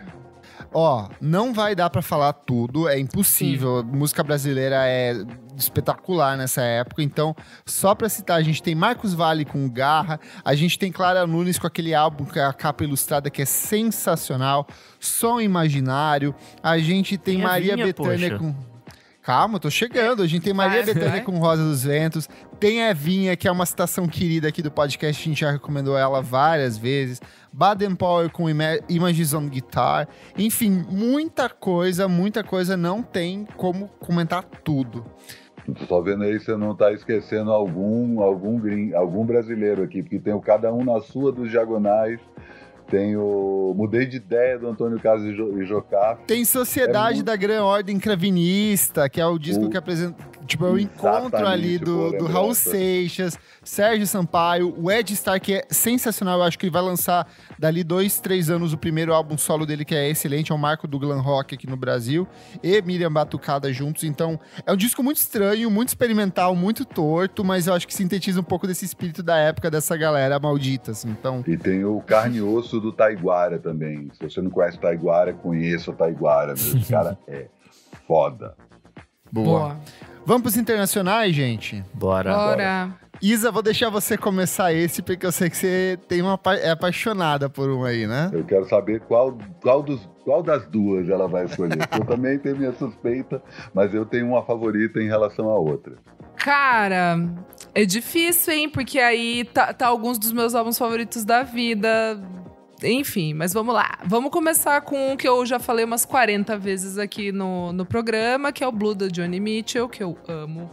Ó, não vai dar pra falar tudo, é impossível. A música brasileira é espetacular nessa época, então, só pra citar, a gente tem Marcos Valle com Garra, a gente tem Clara Nunes com aquele álbum com a capa ilustrada que é sensacional, Som Imaginário, a gente tem, Tem a Maria Vinha, Bethânia poxa. com... Calma, tô chegando. A gente tem Maria Vai, Bethânia vai. com Rosa dos Ventos. Tem a Evinha, que é uma citação querida aqui do podcast. A gente já recomendou ela várias vezes. Baden Powell com Ima- Images on Guitar. Enfim, muita coisa, muita coisa. Não tem como comentar tudo. Tô só vendo aí se você não tá esquecendo algum, algum, gring, algum brasileiro aqui, porque tem o Cada Um na Sua dos Diagonais, tem o Mudei de Ideia do Antônio Carlos e Jo- e Jocafe. Tem Sociedade É muito- da Gran Ordem Cravinista, que é o disco O- que apresenta... Tipo, é o encontro Exatamente, ali do, boa do lembrança. Raul Seixas, Sérgio Sampaio, o Ed Star, que é sensacional. Eu acho que ele vai lançar dali dois, três anos o primeiro álbum solo dele, que é excelente. É o marco do glam rock aqui no Brasil. E Miriam Batucada juntos. Então, é um disco muito estranho, muito experimental, muito torto, mas eu acho que sintetiza um pouco desse espírito da época dessa galera maldita, assim. Então, E tem o Carne e Osso do Taiguara também. Se você não conhece o Taiguara, conheça o Taiguara. Esse cara é foda. boa. Boa. Vamos pros internacionais, gente? Bora. Bora. Isa, vou deixar você começar esse, porque eu sei que você tem uma, apa- é apaixonada por um aí, né? Eu quero saber qual, qual, dos, qual das duas ela vai escolher. Eu também tenho minha suspeita, mas eu tenho uma favorita em relação à outra. Cara, é difícil, hein? Porque aí tá, tá alguns dos meus álbuns favoritos da vida. Enfim, mas vamos lá. Vamos começar com um que eu já falei umas quarenta vezes aqui no, no programa, que é o Blue, da Johnny Mitchell, que eu amo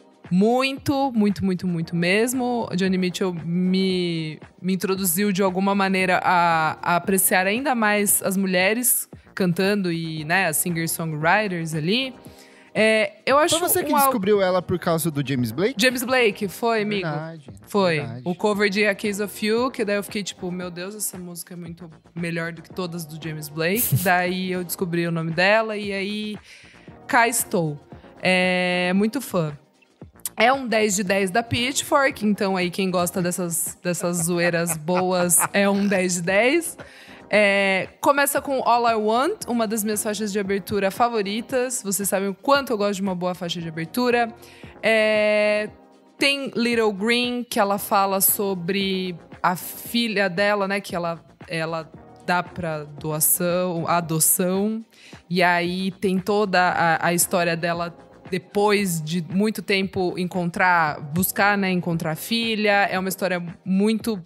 muito, muito, muito, muito mesmo. O Johnny Mitchell me, me introduziu de alguma maneira a, a apreciar ainda mais as mulheres cantando e, né, as singer-songwriters ali. É, eu acho Foi você que um álbum- descobriu ela por causa do James Blake? James Blake, foi, amigo? Verdade, Foi. verdade. O cover de A Case of You, que daí eu fiquei tipo, meu Deus, essa música é muito melhor do que todas do James Blake. Daí eu descobri o nome dela e aí cá estou. É muito fã. É um dez de dez da Pitchfork, então aí quem gosta dessas, dessas zoeiras boas é um dez de dez. É, começa com All I Want, uma das minhas faixas de abertura favoritas. Vocês sabem o quanto eu gosto de uma boa faixa de abertura. É, tem Little Green, que ela fala sobre a filha dela, né? Que ela, ela dá pra doação, adoção. E aí tem toda a, a história dela depois de muito tempo encontrar, buscar, né? Encontrar a filha. É uma história muito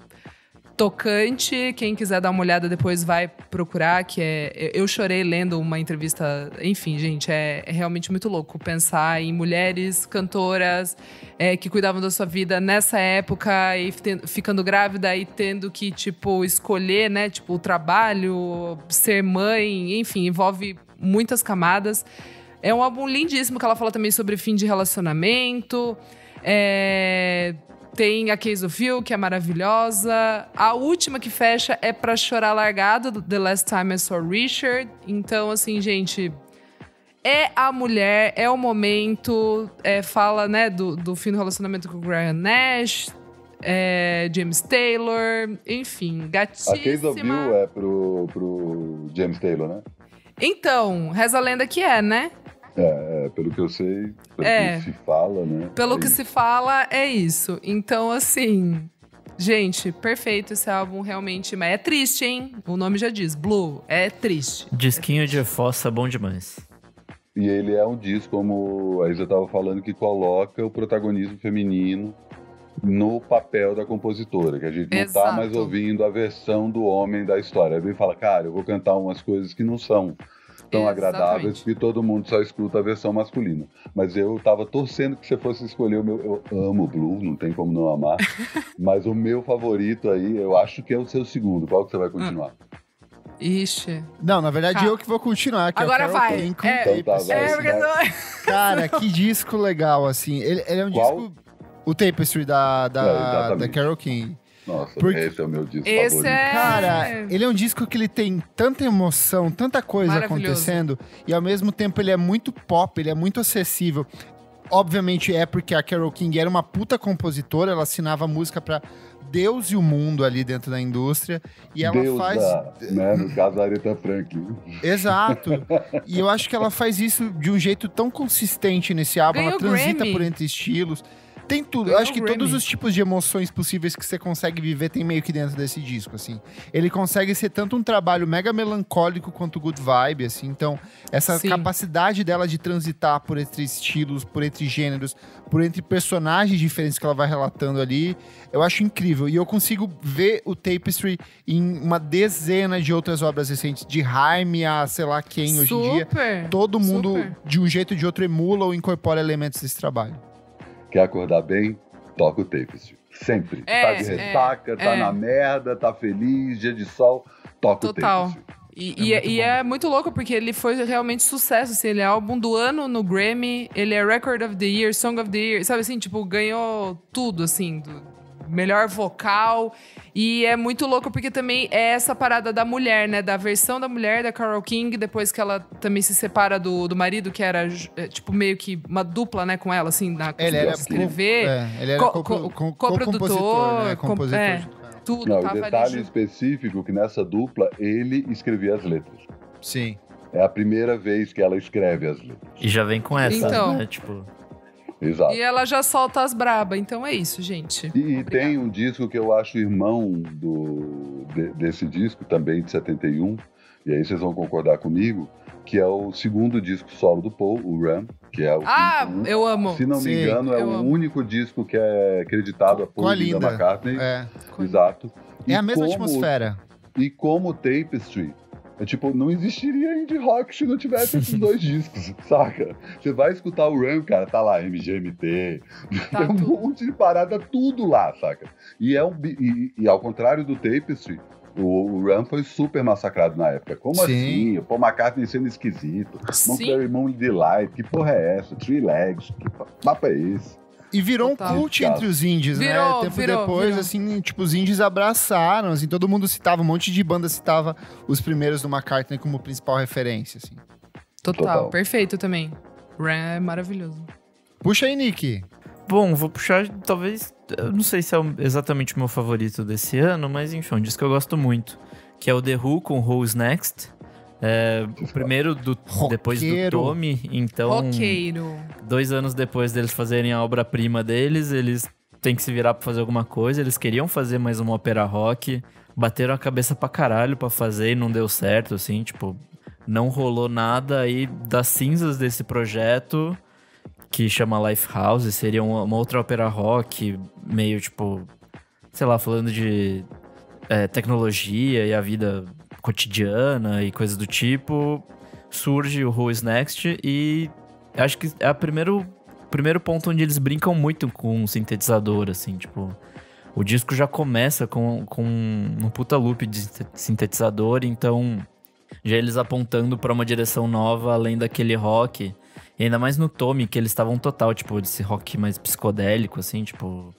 tocante. Quem quiser dar uma olhada depois vai procurar, que é... Eu chorei lendo uma entrevista... Enfim, gente, é, é realmente muito louco pensar em mulheres cantoras é, que cuidavam da sua vida nessa época e ten- ficando grávida e tendo que, tipo, escolher, né? Tipo, o trabalho, ser mãe, enfim, envolve muitas camadas. É um álbum lindíssimo que ela fala também sobre fim de relacionamento. É... Tem A Case of You, que é maravilhosa. A última que fecha é Pra Chorar Largado, do The Last Time I Saw Richard. Então, assim, gente... É a mulher, é o momento. É, fala, né, do, do fim do relacionamento com o Graham Nash. É, James Taylor. Enfim, gatíssima. A Case of You é pro, pro James Taylor, né? Então, reza a lenda que é, né? É, é, pelo que eu sei, pelo É. que se fala, né? Pelo é que isso. se fala, é isso. Então, assim... Gente, perfeito esse álbum, realmente. Mas é triste, hein? O nome já diz, Blue. É triste. Disquinho de fossa bom demais. E ele é um disco, como a Isa estava falando, que coloca o protagonismo feminino no papel da compositora, que a gente não Exato. tá mais ouvindo a versão do homem da história. Aí ele fala, cara, eu vou cantar umas coisas que não são tão Exatamente. agradáveis que todo mundo só escuta a versão masculina. Mas eu tava torcendo que você fosse escolher o meu... Eu amo blues, não tem como não amar. Mas o meu favorito aí, eu acho que é o seu segundo. Qual que você vai continuar? Ixi. Não, na verdade Tá. eu que vou continuar. Que Agora é o Carole vai. King com É, Tape. Então tá, vai. É, porque não... Cara, que disco legal, assim. Ele, ele é um Qual? disco... O Tapestry da, É, da, exatamente. da Carole King. Nossa, Porque- esse é o meu disco Esse favorito. é... Cara, ele é um disco que ele tem tanta emoção, tanta coisa Maravilhoso. acontecendo, e ao mesmo tempo ele é muito pop, ele é muito acessível. Obviamente é porque a Carole King era uma puta compositora, ela assinava música pra Deus e o mundo ali dentro da indústria, e ela Deus faz... da, né, no caso, a Aretha Franklin. Exato. E eu acho que ela faz isso de um jeito tão consistente nesse álbum, Ganhou ela transita Grammy. por entre estilos. Tem tudo. Ganhou Eu acho que Grammy. todos os tipos de emoções possíveis que você consegue viver tem meio que dentro desse disco, assim. Ele consegue ser tanto um trabalho mega melancólico quanto good vibe, assim. Então, essa Sim. capacidade dela de transitar por entre estilos, por entre gêneros, por entre personagens diferentes que ela vai relatando ali, eu acho incrível. E eu consigo ver o Tapestry em uma dezena de outras obras recentes, de Haim a sei lá quem hoje em dia. Super. Todo mundo, Super. de um jeito ou de outro, emula ou incorpora elementos desse trabalho. Quer acordar bem? Toca o Tapestry. Sempre. É, tá de é, ressaca, tá é. na merda, tá feliz, dia de sol, toca Total. o Tapestry. E, É e, muito e bom. é muito louco, porque ele foi realmente sucesso, assim, ele é álbum do ano no Grammy, ele é Record of the Year, Song of the Year, sabe assim, tipo, ganhou tudo, assim, do melhor vocal, e é muito louco, porque também é essa parada da mulher, né, da versão da mulher da Carole King, depois que ela também se separa do, do marido, que era, é, tipo, meio que uma dupla, né, com ela, assim, na Ele era, escrever, é, ele era co- co- co- co- coprodutor, co-compositor, né? com- Compositor é. junto com ela. tudo, Não, tava o ali detalhe junto. específico que nessa dupla ele escrevia as letras. Sim. É a primeira vez que ela escreve as letras. E já vem com essa, Então. né? Tipo, Exato. E ela já solta as braba, então é isso, gente. E, e Obrigada. tem um disco que eu acho irmão do, de- desse disco, também de setenta e um, e aí vocês vão concordar comigo, que é o segundo disco solo do Paul, o Ram, que é o Ah, quinto um. eu amo. Se não Sim, me engano, é eu o amo. único disco que é acreditado a Com a Paul e Linda Linda. McCartney. É, Exato. é E a mesma como- atmosfera. E como Tapestry, é tipo, não existiria indie rock se não tivesse esses dois discos, saca? Você vai escutar o Ram, cara, tá lá, M G M T, Tá tem um tudo. monte de parada, tudo lá, saca? E, é um, bi- e, e ao contrário do Tapestry, o, o Ram foi super massacrado na época. Como Sim. assim? O Paul McCartney sendo esquisito. Sim. Monkberry Moon Delight, que porra é essa? Three Legs, que papo é esse? E virou Total. um cult entre os indies, né? Virou, Tempo virou, depois, virou. assim, tipo, os indies abraçaram, assim, todo mundo citava, um monte de banda citava os primeiros do McCartney como principal referência, assim. Total, Total. perfeito também. Ram é maravilhoso. Puxa aí, Nick. bom, vou puxar, talvez, eu não sei se é o- exatamente o meu favorito desse ano, mas enfim, um disco que eu gosto muito, que é o The Who com Who's Next. É, o primeiro do, depois do Roqueiro. Tommy, então, Roqueiro. dois anos depois deles fazerem a obra-prima deles, eles têm que se virar pra fazer alguma coisa. Eles queriam fazer mais uma ópera rock, bateram a cabeça pra caralho pra fazer e não deu certo, assim, tipo, não rolou nada. Aí, das cinzas desse projeto, que chama Lifehouse, seria uma, uma outra ópera rock, meio, tipo, sei lá, falando de é, tecnologia e a vida cotidiana e coisas do tipo. Surge o Who Is Next e acho que é o primeiro, primeiro ponto onde eles brincam muito com o sintetizador, assim, tipo... O disco já começa com, com um puta loop de sintetizador, então já eles apontando pra uma direção nova, além daquele rock. E ainda mais no Tommy, que eles estavam total, tipo, desse rock mais psicodélico, assim, tipo...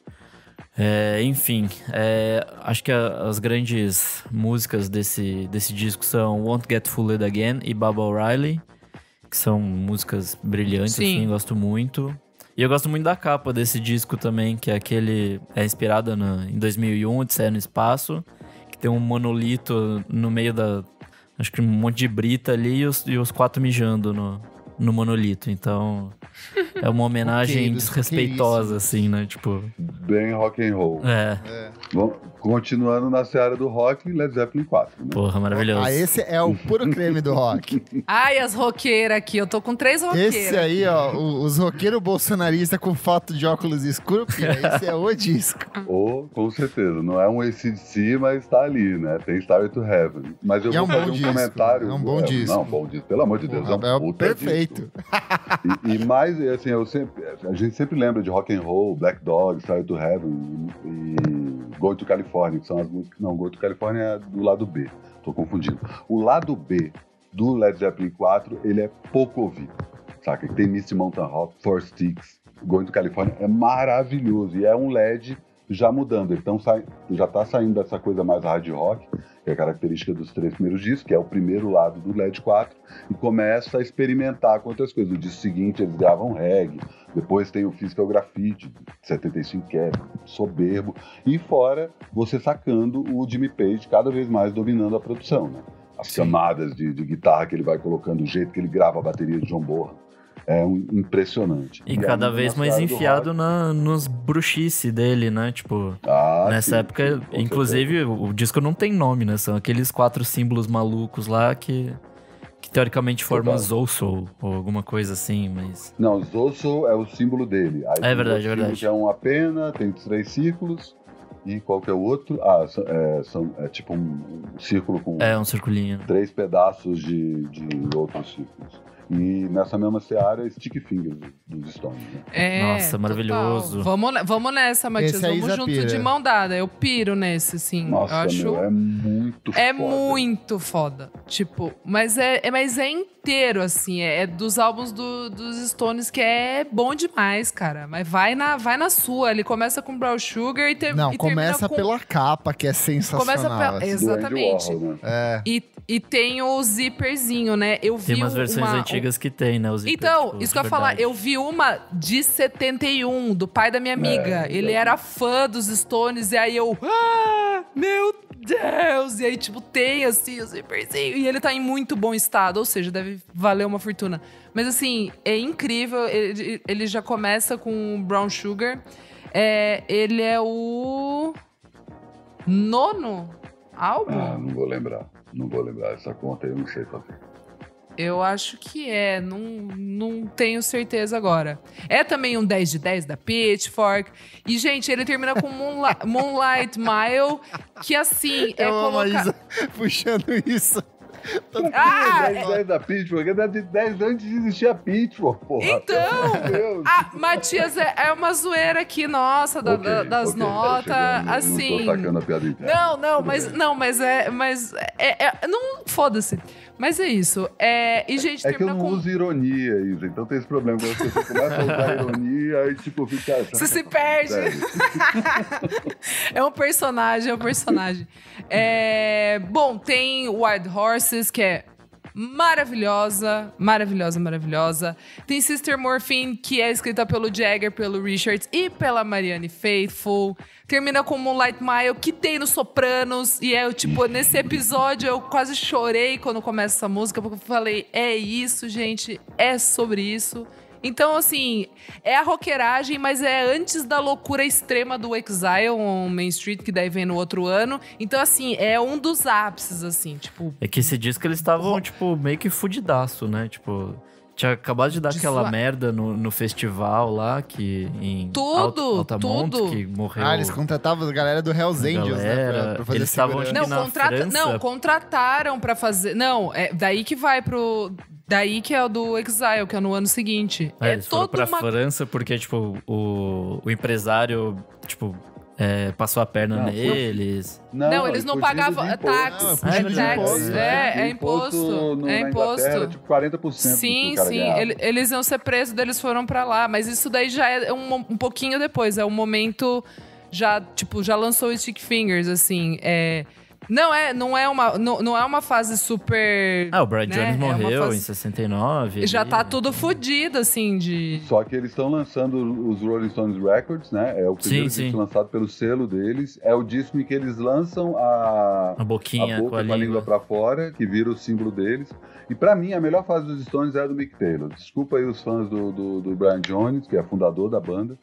É, enfim, é, acho que a, as grandes músicas desse, desse disco são Won't Get Fooled Again e Baba O'Reilly, que são músicas brilhantes, Sim. assim, gosto muito. E eu gosto muito da capa desse disco também, que é aquele... É inspirada no, em dois mil e um, Odisseia no Espaço, que tem um monolito no meio da... Acho que um monte de brita ali e os, e os quatro mijando no, no monolito. Então, é uma homenagem Roqueiros, desrespeitosa, assim, né? Tipo... Bem rock and roll. É. É. Bom, Continuando na seara do rock, Led Zeppelin quatro. Né? Porra, maravilhoso. Ah, esse é o puro creme do rock. Ai, as roqueiras aqui. Eu tô com três roqueiras. Esse aí, ó, o- os roqueiros bolsonaristas com foto de óculos escuros, pira, esse é o disco. Ou, com certeza, não é um A C D C, mas tá ali, né? Tem Starry to Heaven. Mas eu E é vou um fazer bom um disco, comentário. é um bom disco. Não, bom disco, pelo amor de Deus. Porra, é um é puta perfeito. disco. E, e mais, assim, eu sempre, a gente sempre lembra de Rock and Roll, Black Dog, Starry to Heaven e, e Go to California, que são as músicas. Não, Go to California é do lado B. Tô confundindo. O lado B do Led Zeppelin quatro, ele é pouco ouvido. Saca? Tem Misty Mountain Rock, Four Sticks, Going to California, é maravilhoso. E é um L E D já mudando. Então sai, já tá saindo dessa coisa mais hard rock, que é a característica dos três primeiros discos, que é o primeiro lado do Led quatro, e começa a experimentar com outras coisas. No disco seguinte eles gravam reggae, depois tem o Physical Graffiti, de setenta e cinco, que é soberbo, e fora você sacando o Jimmy Page cada vez mais dominando a produção, né? As Sim. camadas de, de guitarra que ele vai colocando, o jeito que ele grava a bateria de John Bonham. É um, impressionante. E cada aí, vez na mais seara do enfiado rock- na, nos bruxice dele, né? Tipo, Ah, nessa sim, época, sim, com inclusive, o, o disco não tem nome, né? São aqueles quatro símbolos malucos lá que, que teoricamente formam Total. Zoso ou alguma coisa assim, mas... Não, Zoso é o símbolo dele. Aí É tem verdade, outro é verdade. símbolo que é uma pena, tem os três círculos. E qual que é o outro? Ah, são- é, são, é tipo um, um círculo com É, um circulinho. três pedaços de, de outros círculos. E nessa mesma seara, Stick Fingers dos Stones. Né? É, Nossa, maravilhoso. total. Vamos, ne- vamos nessa, Matias. Esse aí Vamos já junto pira. de mão dada. Eu piro nesse, assim. Nossa, eu acho. meu, é muito É foda. muito foda. Tipo, mas é, é- mas é inteiro, assim. É, é dos álbuns do- dos Stones que é bom demais, cara. Mas vai na, vai na sua. Ele começa com Brown Sugar e, ter, Não, e termina começa com... pela capa, que é sensacional. Começa pela- assim. Do Andy Exatamente. Warhol, né? É. E, e tem o zíperzinho, né? Eu vi Tem umas versões uma, antigas que tem, né? Os Então, tipo, isso que eu de ia falar, verdade. eu vi uma de setenta e um, do pai da minha amiga. É, Ele é. era fã dos Stones, e aí eu. Ah, meu Deus! E aí, tipo, tem assim, o zíperzinho. E ele tá em muito bom estado, ou seja, deve valer uma fortuna. Mas assim, é incrível. Ele, ele já começa com Brown Sugar. É, ele é o. Nono álbum? Ah, não vou lembrar. Não vou lembrar. Essa conta aí eu não sei fazer. Eu acho que é, não, não tenho certeza agora. É também um dez de dez da Pitchfork. E, gente, ele termina com Moonlight, Moonlight Mile, que assim, é Eu amo a colocar... Isa puxando isso. Ah, dez, dez da Pitchfork, é de dez antes de existir a Pitchfork, porra. Então! Meu Deus. Ah, Matias, é, é uma zoeira aqui, nossa, da- Ok, da- das ok, tá notas, chegando, não- assim... Não tô sacando a piada inteira. Não, não, Tudo mas, bem. não, mas é, mas é, é- não, foda-se. Mas é isso. É, e, gente, É que eu termina não com... uso ironia, Isa, então tem esse problema. Quando você começa a usar ironia, aí tipo fica... Você se perde. Sério. É um personagem, é um personagem. É, bom, tem Wild Horses, que é maravilhosa, maravilhosa, maravilhosa. Tem Sister Morphine, que é escrita pelo Jagger, pelo Richards e pela Marianne Faithfull. Termina com Moonlight Mile, que tem no Sopranos. E é, tipo, nesse episódio eu quase chorei quando começa essa música, porque eu falei, é isso, gente, é sobre isso. Então, assim, é a roqueiragem, mas é antes da loucura extrema do Exile on Main Street, que daí vem no outro ano. Então, assim, é um dos ápices, assim, tipo... É que esse disco eles estavam, tipo, meio que fudidaço, né? Tipo, tinha acabado de dar De aquela sua- merda no, no festival lá, que em Tudo, Alt- Altamont, tudo. que morreu... Ah, eles contratavam a galera do Hells A Angels, né? galera, Pra, pra fazer eles estavam, segurança. acho Não, que na contrata... França- não, contrataram pra fazer... Não, é daí que vai pro... Daí que é o do Exile, que é no ano seguinte. É, É, eles foram toda pra uma... França porque, tipo, o, o empresário, tipo, é, passou a perna Não, foi- neles. Não, eles não fugindo pagavam de imposto. táxi. Não, é é fugindo de táxi. imposto, É, é O imposto. no- É na imposto. Inglaterra era tipo quarenta por cento do que Sim, o cara sim. ganhava. Ele- eles iam ser presos, daí eles foram pra lá. Mas isso daí já é um, um pouquinho depois. É um momento... Já, tipo, já lançou o Stick Fingers, assim. É... Não é, não, é uma, não, não é uma fase super... Ah, o Brad né? Jones É uma morreu fase- em sessenta e nove. Já ali, tá né? tudo fodido, assim, de... Só que eles estão lançando os Rolling Stones Records, né? É o primeiro Sim, disco sim. lançado pelo selo deles. É o disco em que eles lançam a, A boquinha a boca com a com a língua língua. pra fora, que vira o símbolo deles. E pra mim, a melhor fase dos Stones é a do Mick Taylor. Desculpa aí os fãs do, do, do Brian Jones, que é fundador da banda.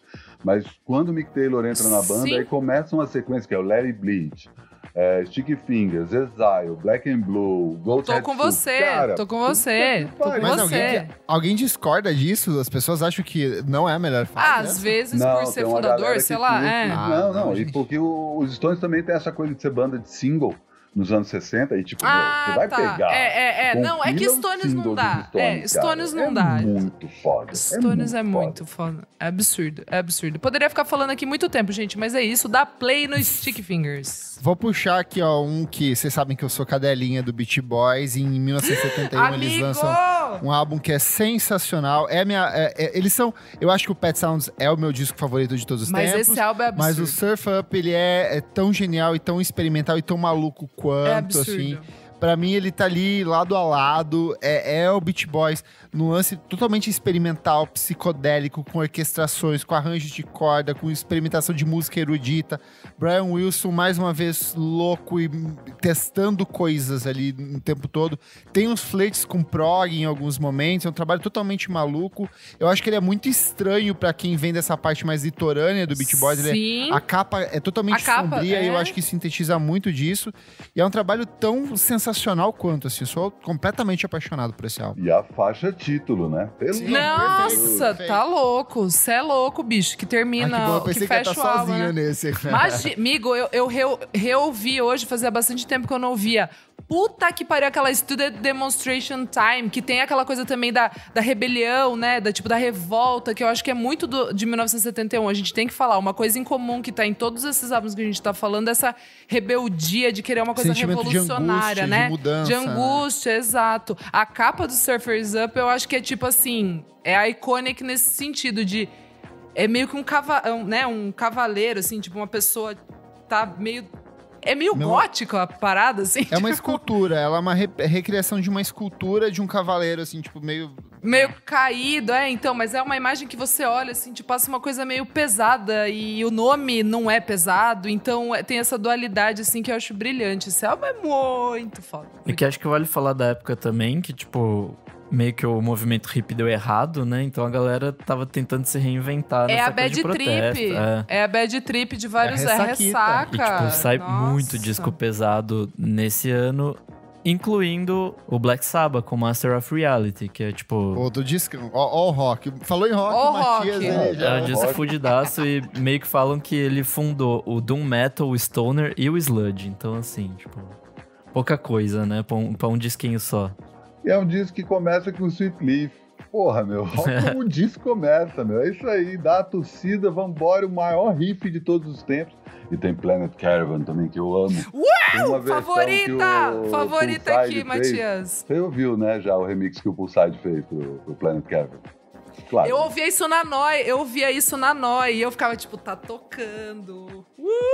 Mas quando o Mick Taylor entra na banda, Sim. aí começa uma sequência que é o Let It Bleed, é, Sticky Fingers, Exile, Black and Blue, Ghost Tô Head com Soup. você, Cara, tô com você, tô com Mas você. alguém, alguém discorda disso? As pessoas acham que não é a melhor fase Ah, às dessa? vezes, Não, por ser tem uma fundador, galera sei que lá, curte. é. Ah, não, não, não, e gente. porque o- os Stones também tem essa coisa de ser banda de single nos anos sessenta, e tipo, meu, Ah, você vai tá. pegar. É, é, é. Não, é que compila o Stones não single dá. dos Stones, É, Stones cara. não dá. É muito foda. Stones é é muito foda. É absurdo, é absurdo. Poderia ficar falando aqui muito tempo, gente, mas é isso. Dá play no Stick Fingers. Vou puxar aqui, ó, um que vocês sabem que eu sou cadelinha do Beach Boys. Em mil novecentos e setenta e um eles Amigo! lançam um álbum que é sensacional. É minha, é- é- eles são, eu acho que o Pet Sounds é o meu disco favorito de todos os Mas tempos. esse álbum é absurdo. Mas o Surf Up, ele é, é tão genial e tão experimental e tão maluco quanto, É absurdo. assim. Pra mim, ele tá ali lado a lado. É, é o Beach Boys num lance totalmente experimental, psicodélico, com orquestrações, com arranjos de corda, com experimentação de música erudita. Brian Wilson, mais uma vez, louco e testando coisas ali o tempo todo. Tem uns flertes com prog em alguns momentos. É um trabalho totalmente maluco. Eu acho que ele é muito estranho pra quem vem dessa parte mais litorânea do Beach Boys. Ele é- Sim. a capa é totalmente A capa, sombria e eu é. acho que sintetiza muito disso. E é um trabalho tão sensacional quanto, assim. Eu sou completamente apaixonado por esse álbum. E a faixa título, né? Pelo Sim. Nossa, perfeito. tá louco. Você é louco, bicho. Que Ah, termina, que bom, eu que pensei que ia fecha estar o álbum, sozinho né? nesse. Imagi- Amigo, eu, eu reu- reouvi hoje, fazia bastante tempo que eu não ouvia. Puta que pariu, aquela Student Demonstration Time, que tem aquela coisa também da, da rebelião, né? Da, tipo, da revolta, que eu acho que é muito do- de mil novecentos e setenta e um. A gente tem que falar. Uma coisa em comum que tá em todos esses álbuns que a gente tá falando, essa rebeldia de querer uma coisa Sentimento de revolucionária, angústia, né? de mudança, De angústia, exato. A capa do Surfers Up, eu acho que é tipo assim, é iconic nesse sentido de... É meio que um, cava, um, né, um cavaleiro, assim, tipo uma pessoa tá meio... É meio Não. gótico a parada, assim. É uma tipo, escultura, ela é uma re- recriação de uma escultura de um cavaleiro, assim, tipo, meio... meio caído, é, então, mas é uma imagem que você olha, assim, tipo, passa uma coisa meio pesada e o nome não é pesado, então é- tem essa dualidade, assim, que eu acho brilhante. Esse álbum é muito foda. E que acho que vale falar da época também, que, tipo, meio que o movimento hippie deu errado, né? Então a galera tava tentando se reinventar É nessa a coisa bad de protesto. trip. É. É a bad trip de vários. É É, a ressaquita. ressaca. E, tipo, sai Nossa. muito disco pesado nesse ano, incluindo o Black Sabbath com Master of Reality, que é, tipo... Outro disco, ó, ó o rock. Falou em rock, Ó o o Matias, rock. né, É já. um disco fudidaço e meio que falam que ele fundou o Doom Metal, o Stoner e o Sludge. Então, assim, tipo... Pouca coisa, né? Pra um, pra um disquinho só. E é um disco que começa com Sweet Leaf. Porra, meu, olha como o disco começa, meu. É isso aí, dá a torcida, vambora, o maior riff de todos os tempos. E tem Planet Caravan também, que eu amo. Tem uma versão Favorita! que o Favorita Poolside aqui, fez. Matias. Você ouviu, né, já o remix que o Poolside fez pro, pro Planet Caravan? Claro. Eu ouvia isso na Noi, eu ouvia isso na Noi e eu ficava tipo, tá tocando.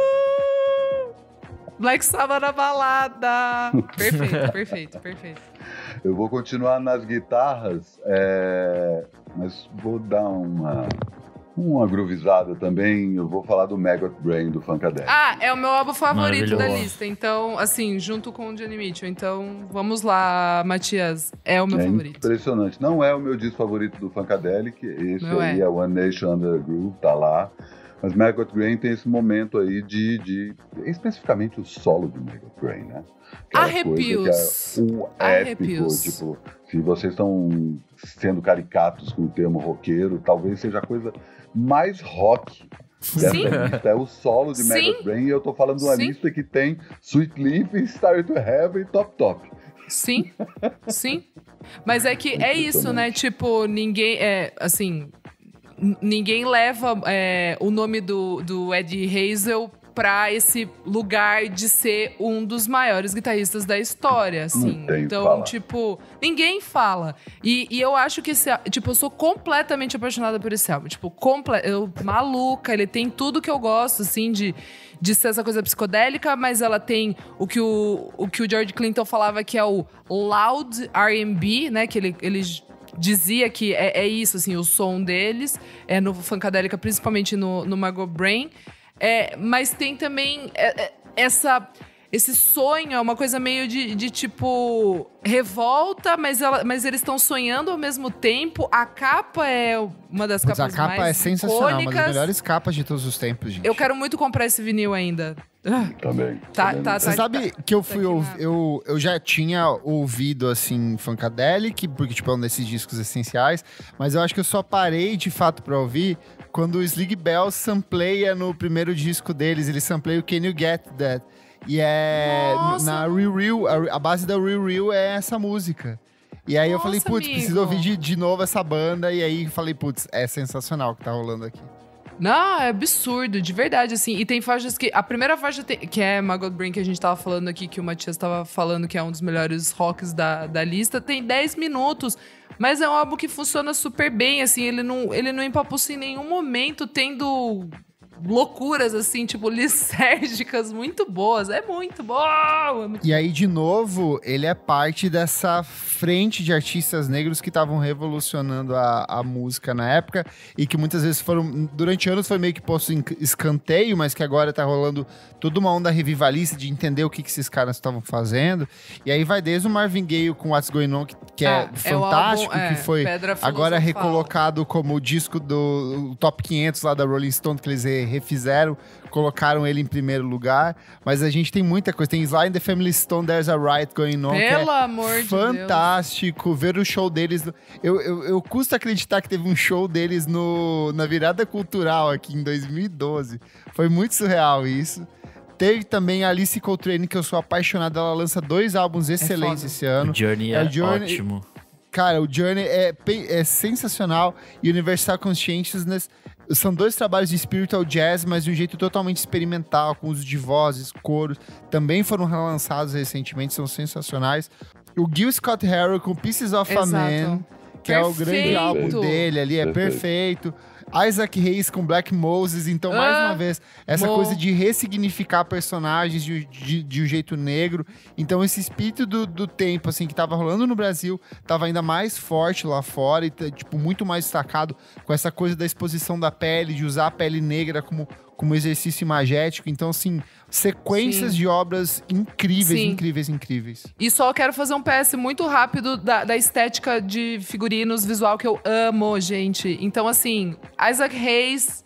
Uh! Black Sabbath na balada. Perfeito, perfeito, perfeito. Eu vou continuar nas guitarras, é, mas vou dar uma, uma groovizada também. Eu vou falar do Maggot Brain, do Funkadelic. Ah, é o meu álbum favorito da Maravilhoso. lista. Então, assim, junto com o Johnny Mitchell. Então, vamos lá, Matias. É o meu é favorito. impressionante. Não é o meu disco favorito do Funkadelic. Esse Não aí é. é. One Nation Under the Groove, tá lá. Mas Maggot Brain tem esse momento aí de, de especificamente o solo de Maggot Brain, né? Aquela Arrepios. coisa que é o épico, Arrepios. tipo, se vocês estão sendo caricatos com o termo roqueiro, talvez seja a coisa mais rock dessa Sim. lista, é o solo de Sim. Maggot Brain, e eu tô falando de uma Sim. lista que tem Sweet Leaf, Starry to Heaven e Top Top. Sim, sim. Mas é que é isso, né? Tipo, ninguém. É, assim. n- Ninguém leva é, o nome do, do Eddie Hazel pra esse lugar de ser um dos maiores guitarristas da história, assim. tem o que Então, falar. tipo, ninguém fala. E, e eu acho que esse á- tipo, eu sou completamente apaixonada por esse álbum. Tipo, comple eu, maluca, ele tem tudo que eu gosto, assim, de, de ser essa coisa psicodélica, mas ela tem o que o, o que o George Clinton falava que é o loud R and B, né? Que ele, ele dizia que é, é isso, assim, o som deles, é no Funkadelic, principalmente no, no Maggot Brain. É, mas tem também é, é, essa, esse sonho é uma coisa meio de, de tipo, revolta, mas, ela, mas eles estão sonhando ao mesmo tempo. A capa é uma das Mas capas a capa mais é sensacional, icônicas. uma das melhores capas de todos os tempos, gente. Eu quero muito comprar esse vinil ainda. Também. Tá, também. tá, Você tá, sabe tá, que eu tá fui aqui ouvir, na- eu, eu já tinha ouvido, assim, Funkadelic, porque, tipo, é um desses discos essenciais, mas eu acho que eu só parei, de fato, pra ouvir quando o Slig Bell sampleia no primeiro disco deles, ele sampleia o Can You Get That? E é, Nossa. na Real Real, a, a base da Real Real é essa música. E aí eu Nossa, falei, putz, preciso amigo. ouvir de, de novo essa banda, e aí falei, putz, é sensacional o que tá rolando aqui. Não, é absurdo, de verdade, assim. E tem faixas que... A primeira faixa, tem, que é My God Brain, que a gente tava falando aqui, que o Matias tava falando que é um dos melhores rocks da, da lista, tem dez minutos. Mas é um álbum que funciona super bem, assim. Ele não, ele não empapuça em nenhum momento, tendo loucuras, assim, tipo, lisérgicas muito boas. É muito bom! É muito... E aí, de novo, ele é parte dessa frente de artistas negros que estavam revolucionando a, a música na época e que muitas vezes foram, durante anos foi meio que posto em escanteio, mas que agora tá rolando toda uma onda revivalista de entender o que, que esses caras estavam fazendo. E aí vai desde o Marvin Gaye com What's Going On, que, que é, Ah, é o fantástico, álbum, é, que foi Pedra agora Filosofal. recolocado como o disco do o Top quinhentos lá da Rolling Stone, que eles re- refizeram, colocaram ele em primeiro lugar. Mas a gente tem muita coisa. Tem Sly and the Family Stone, There's a Riot Going On, que Pelo é amor de Deus. fantástico. Ver o show deles. no- Eu, eu, eu custo acreditar que teve um show deles no, na virada cultural aqui em dois mil e doze. Foi muito surreal isso. Teve também a Alice Coltrane, que eu sou apaixonado. Ela lança dois álbuns excelentes foda. esse ano. O Journey É, é, o Journey- ótimo. Cara, o Journey é, pe- é sensacional. E Universal Consciousness são dois trabalhos de spiritual jazz, mas de um jeito totalmente experimental, com uso de vozes, coros. Também foram relançados recentemente, são sensacionais. O Gil Scott Heron com Pieces of a Exato. Man, que é o grande Perfeito. álbum dele ali, é perfeito. Isaac Hayes com Black Moses, então, mais Ah, uma vez, essa bom. coisa de ressignificar personagens de, de, de um jeito negro. Então, esse espírito do, do tempo, assim, que tava rolando no Brasil, tava ainda mais forte lá fora e, tá, tipo, muito mais destacado com essa coisa da exposição da pele, de usar a pele negra como, como exercício imagético. Então, assim, sequências Sim. de obras incríveis, Sim. incríveis, incríveis. E só quero fazer um P S muito rápido da, da estética de figurinos visual que eu amo, gente. Então, assim, Isaac Hayes,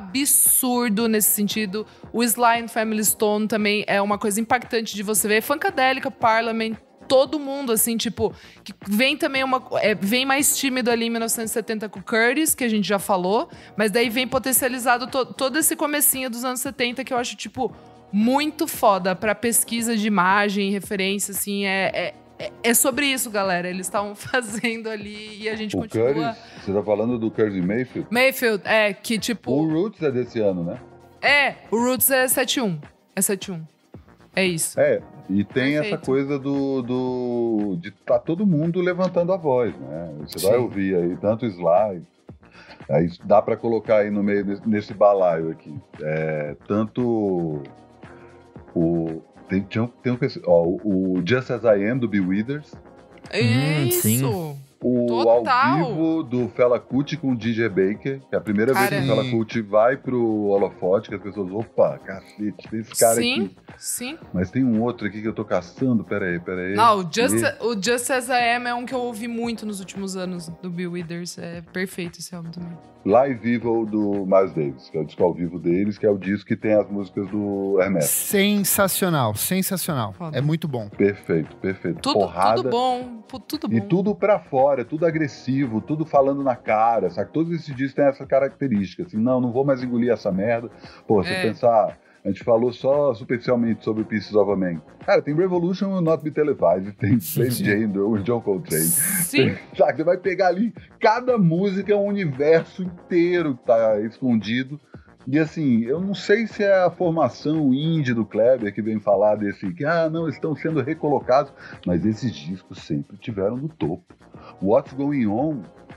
absurdo nesse sentido. O Sly and Family Stone também é uma coisa impactante de você ver. Funkadelic, Parliament, todo mundo, assim, tipo... Que vem também uma... É, vem mais tímido ali em mil novecentos e setenta com o Curtis, que a gente já falou. Mas daí vem potencializado to, todo esse comecinho dos anos setenta, que eu acho, tipo... Muito foda pra pesquisa de imagem, referência, assim, é, é, é- é sobre isso, galera. Eles estavam fazendo ali e a gente O continua... Curtis, você tá falando do Curtis Mayfield? Mayfield, é, que tipo... O Roots é desse ano, né? É, o Roots é sete um. É sete um. É isso. É, e tem Perfeito. essa coisa do, do de tá todo mundo levantando a voz, né? Você vai Sim. ouvir aí tanto Sly, aí dá pra colocar aí no meio desse, nesse balaio aqui, é, tanto o tem, tinha um- tem um, ó, o Just As I Am do Bill Withers, É Hum, isso. sim. o Total. ao vivo do Fela Kuti com o D J Baker, que é a primeira Cara, vez que o Fela Kuti vai pro holofote, que as pessoas, opa, cacete, tem esse cara Sim, aqui. sim. Mas tem um outro aqui que eu tô caçando, peraí, peraí. Não, o Just, E- o Just As I Am é um que eu ouvi muito nos últimos anos, do Bill Withers. É perfeito esse álbum também. Live Evil do Miles Davis, que é o disco ao vivo deles, que é o disco que tem as músicas do Hermes. Sensacional, sensacional. Foda. É muito bom. Perfeito, perfeito. Tudo, Porrada. tudo bom, pu- tudo bom. E tudo pra fora, tudo agressivo, tudo falando na cara, sabe? Todos esses discos têm essa característica, assim, não, não vou mais engolir essa merda. Pô, você É. pensar, a gente falou só superficialmente sobre Pieces of a Man. Cara, tem Revolution Will Not Be Televised, tem Slave Jane do John Coltrane. Sim, Sabe, você vai pegar ali, cada música é um universo inteiro que tá escondido. E assim, eu não sei se é a formação indie do Kleber que vem falar desse, que ah, não, estão sendo recolocados, mas esses discos sempre tiveram no topo. What's Going On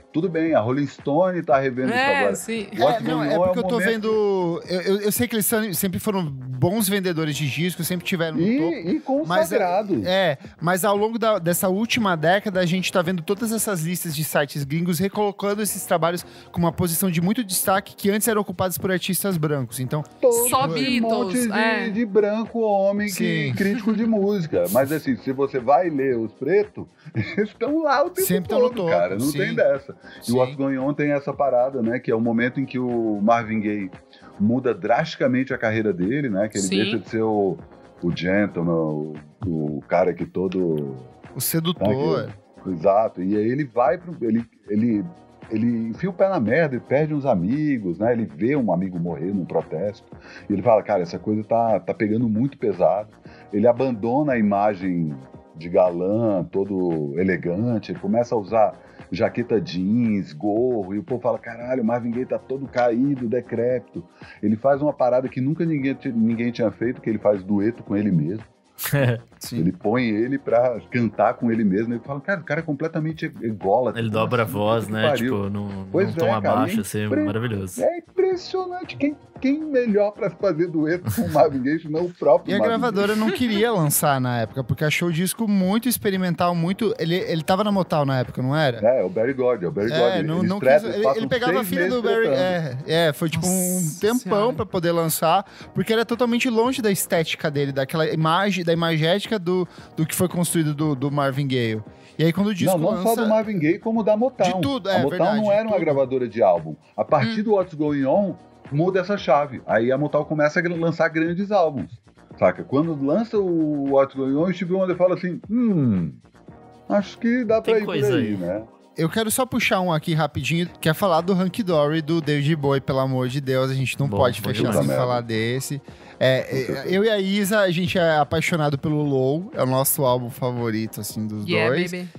tudo bem, a Rolling Stone tá revendo É, isso agora. sim. É, não, é porque um eu tô momento... vendo... Eu, eu, eu sei que eles são- sempre foram bons vendedores de discos, sempre tiveram no topo. E, e consagrados. É, mas ao longo da- dessa última década, a gente tá vendo todas essas listas de sites gringos recolocando esses trabalhos com uma posição de muito destaque que antes eram ocupados por artistas brancos. Então, Todo Só um Beatles, monte de, é. de branco homem que, Sim. crítico de música. Mas assim, se você vai ler os pretos, eles estão lá o tempo Sempre tão todo, no topo, cara. Não sim. tem dessa. E Sim. o What's Going On tem essa parada, né? Que é o momento em que o Marvin Gaye muda drasticamente a carreira dele, né? Que ele Sim. deixa de ser o, o gentleman, o, o cara que todo... o sedutor... Exato. E aí ele vai pro... Ele, ele, ele enfia o pé na merda, ele perde uns amigos, né? Ele vê um amigo morrer num protesto. E ele fala, cara, essa coisa tá, tá pegando muito pesado. Ele abandona a imagem de galã, todo elegante. Ele começa a usar jaqueta jeans, gorro. E o povo fala, caralho, o Marvin Gaye tá todo caído, decrépito. Ele faz uma parada que nunca ninguém, ninguém tinha feito, que ele faz dueto com ele mesmo. Sim. Ele põe ele pra cantar com ele mesmo. Ele fala, cara, o cara é completamente ególatra. Ele dobra a voz, Puta que né? pariu. Tipo, num, Pois num tom é, cara, abaixo, é assim, impre- maravilhoso. É impressionante. Quem, quem melhor pra fazer dueto com o Marvin Gaye, não o próprio E a Marvin gravadora não queria lançar na época, porque achou o disco muito experimental, muito... Ele, ele tava na Motown na época, não era? Gaye. É, o Barry God, é o Barry God. É, Ele- não, eles não tretam, quis, eles ele, passam ele pegava a seis filha do meses Barry. tretando. É, é, foi tipo um Nossa tempão Senhora. pra poder lançar, porque era totalmente longe da estética dele, daquela imagem, da imagética do, do que foi construído do, do Marvin Gaye. E aí quando o disco Não, não lança... só do Marvin Gaye, como da Motown. De tudo, é, a Motown verdade, não era de uma tudo. gravadora de álbum. A partir do What's Going On, muda essa chave. Aí a Motown começa a lançar grandes álbuns. Saca? Quando lança o What's Going On, o Stevie Wonder fala assim, hum, acho que dá pra Tem ir por coisa aí, aí. né? Eu quero só puxar um aqui rapidinho, que é falar do Hunky Dory, do David Bowie, pelo amor de Deus. A gente não Bom, pode bom fechar demais. sem falar desse. É, é, eu e a Isa, a gente é apaixonado pelo Low, é o nosso álbum favorito, assim, dos Yeah, dois. baby.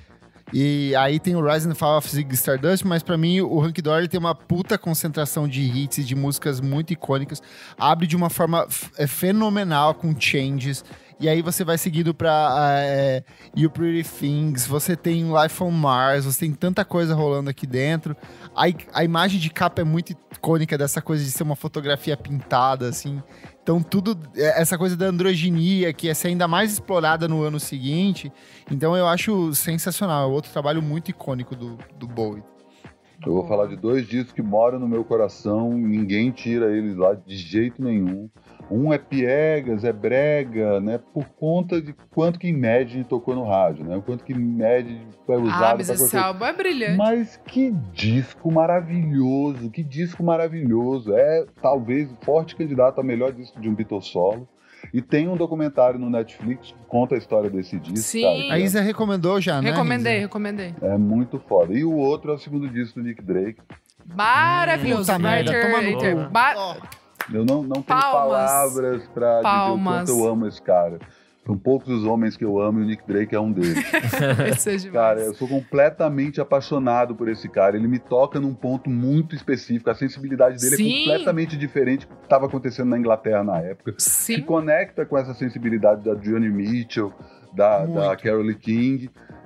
E aí tem o Rise and Fall of Ziggy Stardust, mas pra mim o Hunky Dory tem uma puta concentração de hits e de músicas muito icônicas. Abre de uma forma f- é, fenomenal com changes. E aí você vai seguindo pra é, You Pretty Things, você tem Life on Mars, você tem tanta coisa rolando aqui dentro. A, i- a imagem de capa é muito icônica dessa coisa de ser uma fotografia pintada, assim. Então tudo, é, essa coisa da androginia, que ia ser ainda mais explorada no ano seguinte. Então eu acho sensacional, é outro trabalho muito icônico do, do Bowie. Eu vou falar de dois discos que moram no meu coração, ninguém tira eles lá de jeito nenhum. Um é piegas, é brega, né? Por conta de quanto que Imagine tocou no rádio, né? O quanto que Imagine foi usado Ah, mas pra esse qualquer- álbum é brilhante. Mas que disco maravilhoso, que disco maravilhoso. É talvez o forte candidato a melhor disco de um Beatles solo. E tem um documentário no Netflix que conta a história desse disco. Sim. cara, que A é- Isa recomendou já, né? Recomendei, Isa? recomendei. É muito foda. E o outro é o segundo disco do Nick Drake. Maravilhoso. Puta merda, Writer, toma no Writer. cu. Ba- Ó, Eu não, não tenho Palmas. palavras pra dizer o Palmas. quanto eu amo esse cara. São poucos os homens que eu amo e o Nick Drake é um deles. Esse é demais. Cara, eu sou completamente apaixonado por esse cara. Ele me toca num ponto muito específico. A sensibilidade dele Sim. é completamente diferente do que estava acontecendo na Inglaterra na época. Se Sim. conecta com essa sensibilidade da Joni Mitchell, da, da Muito. Carole King.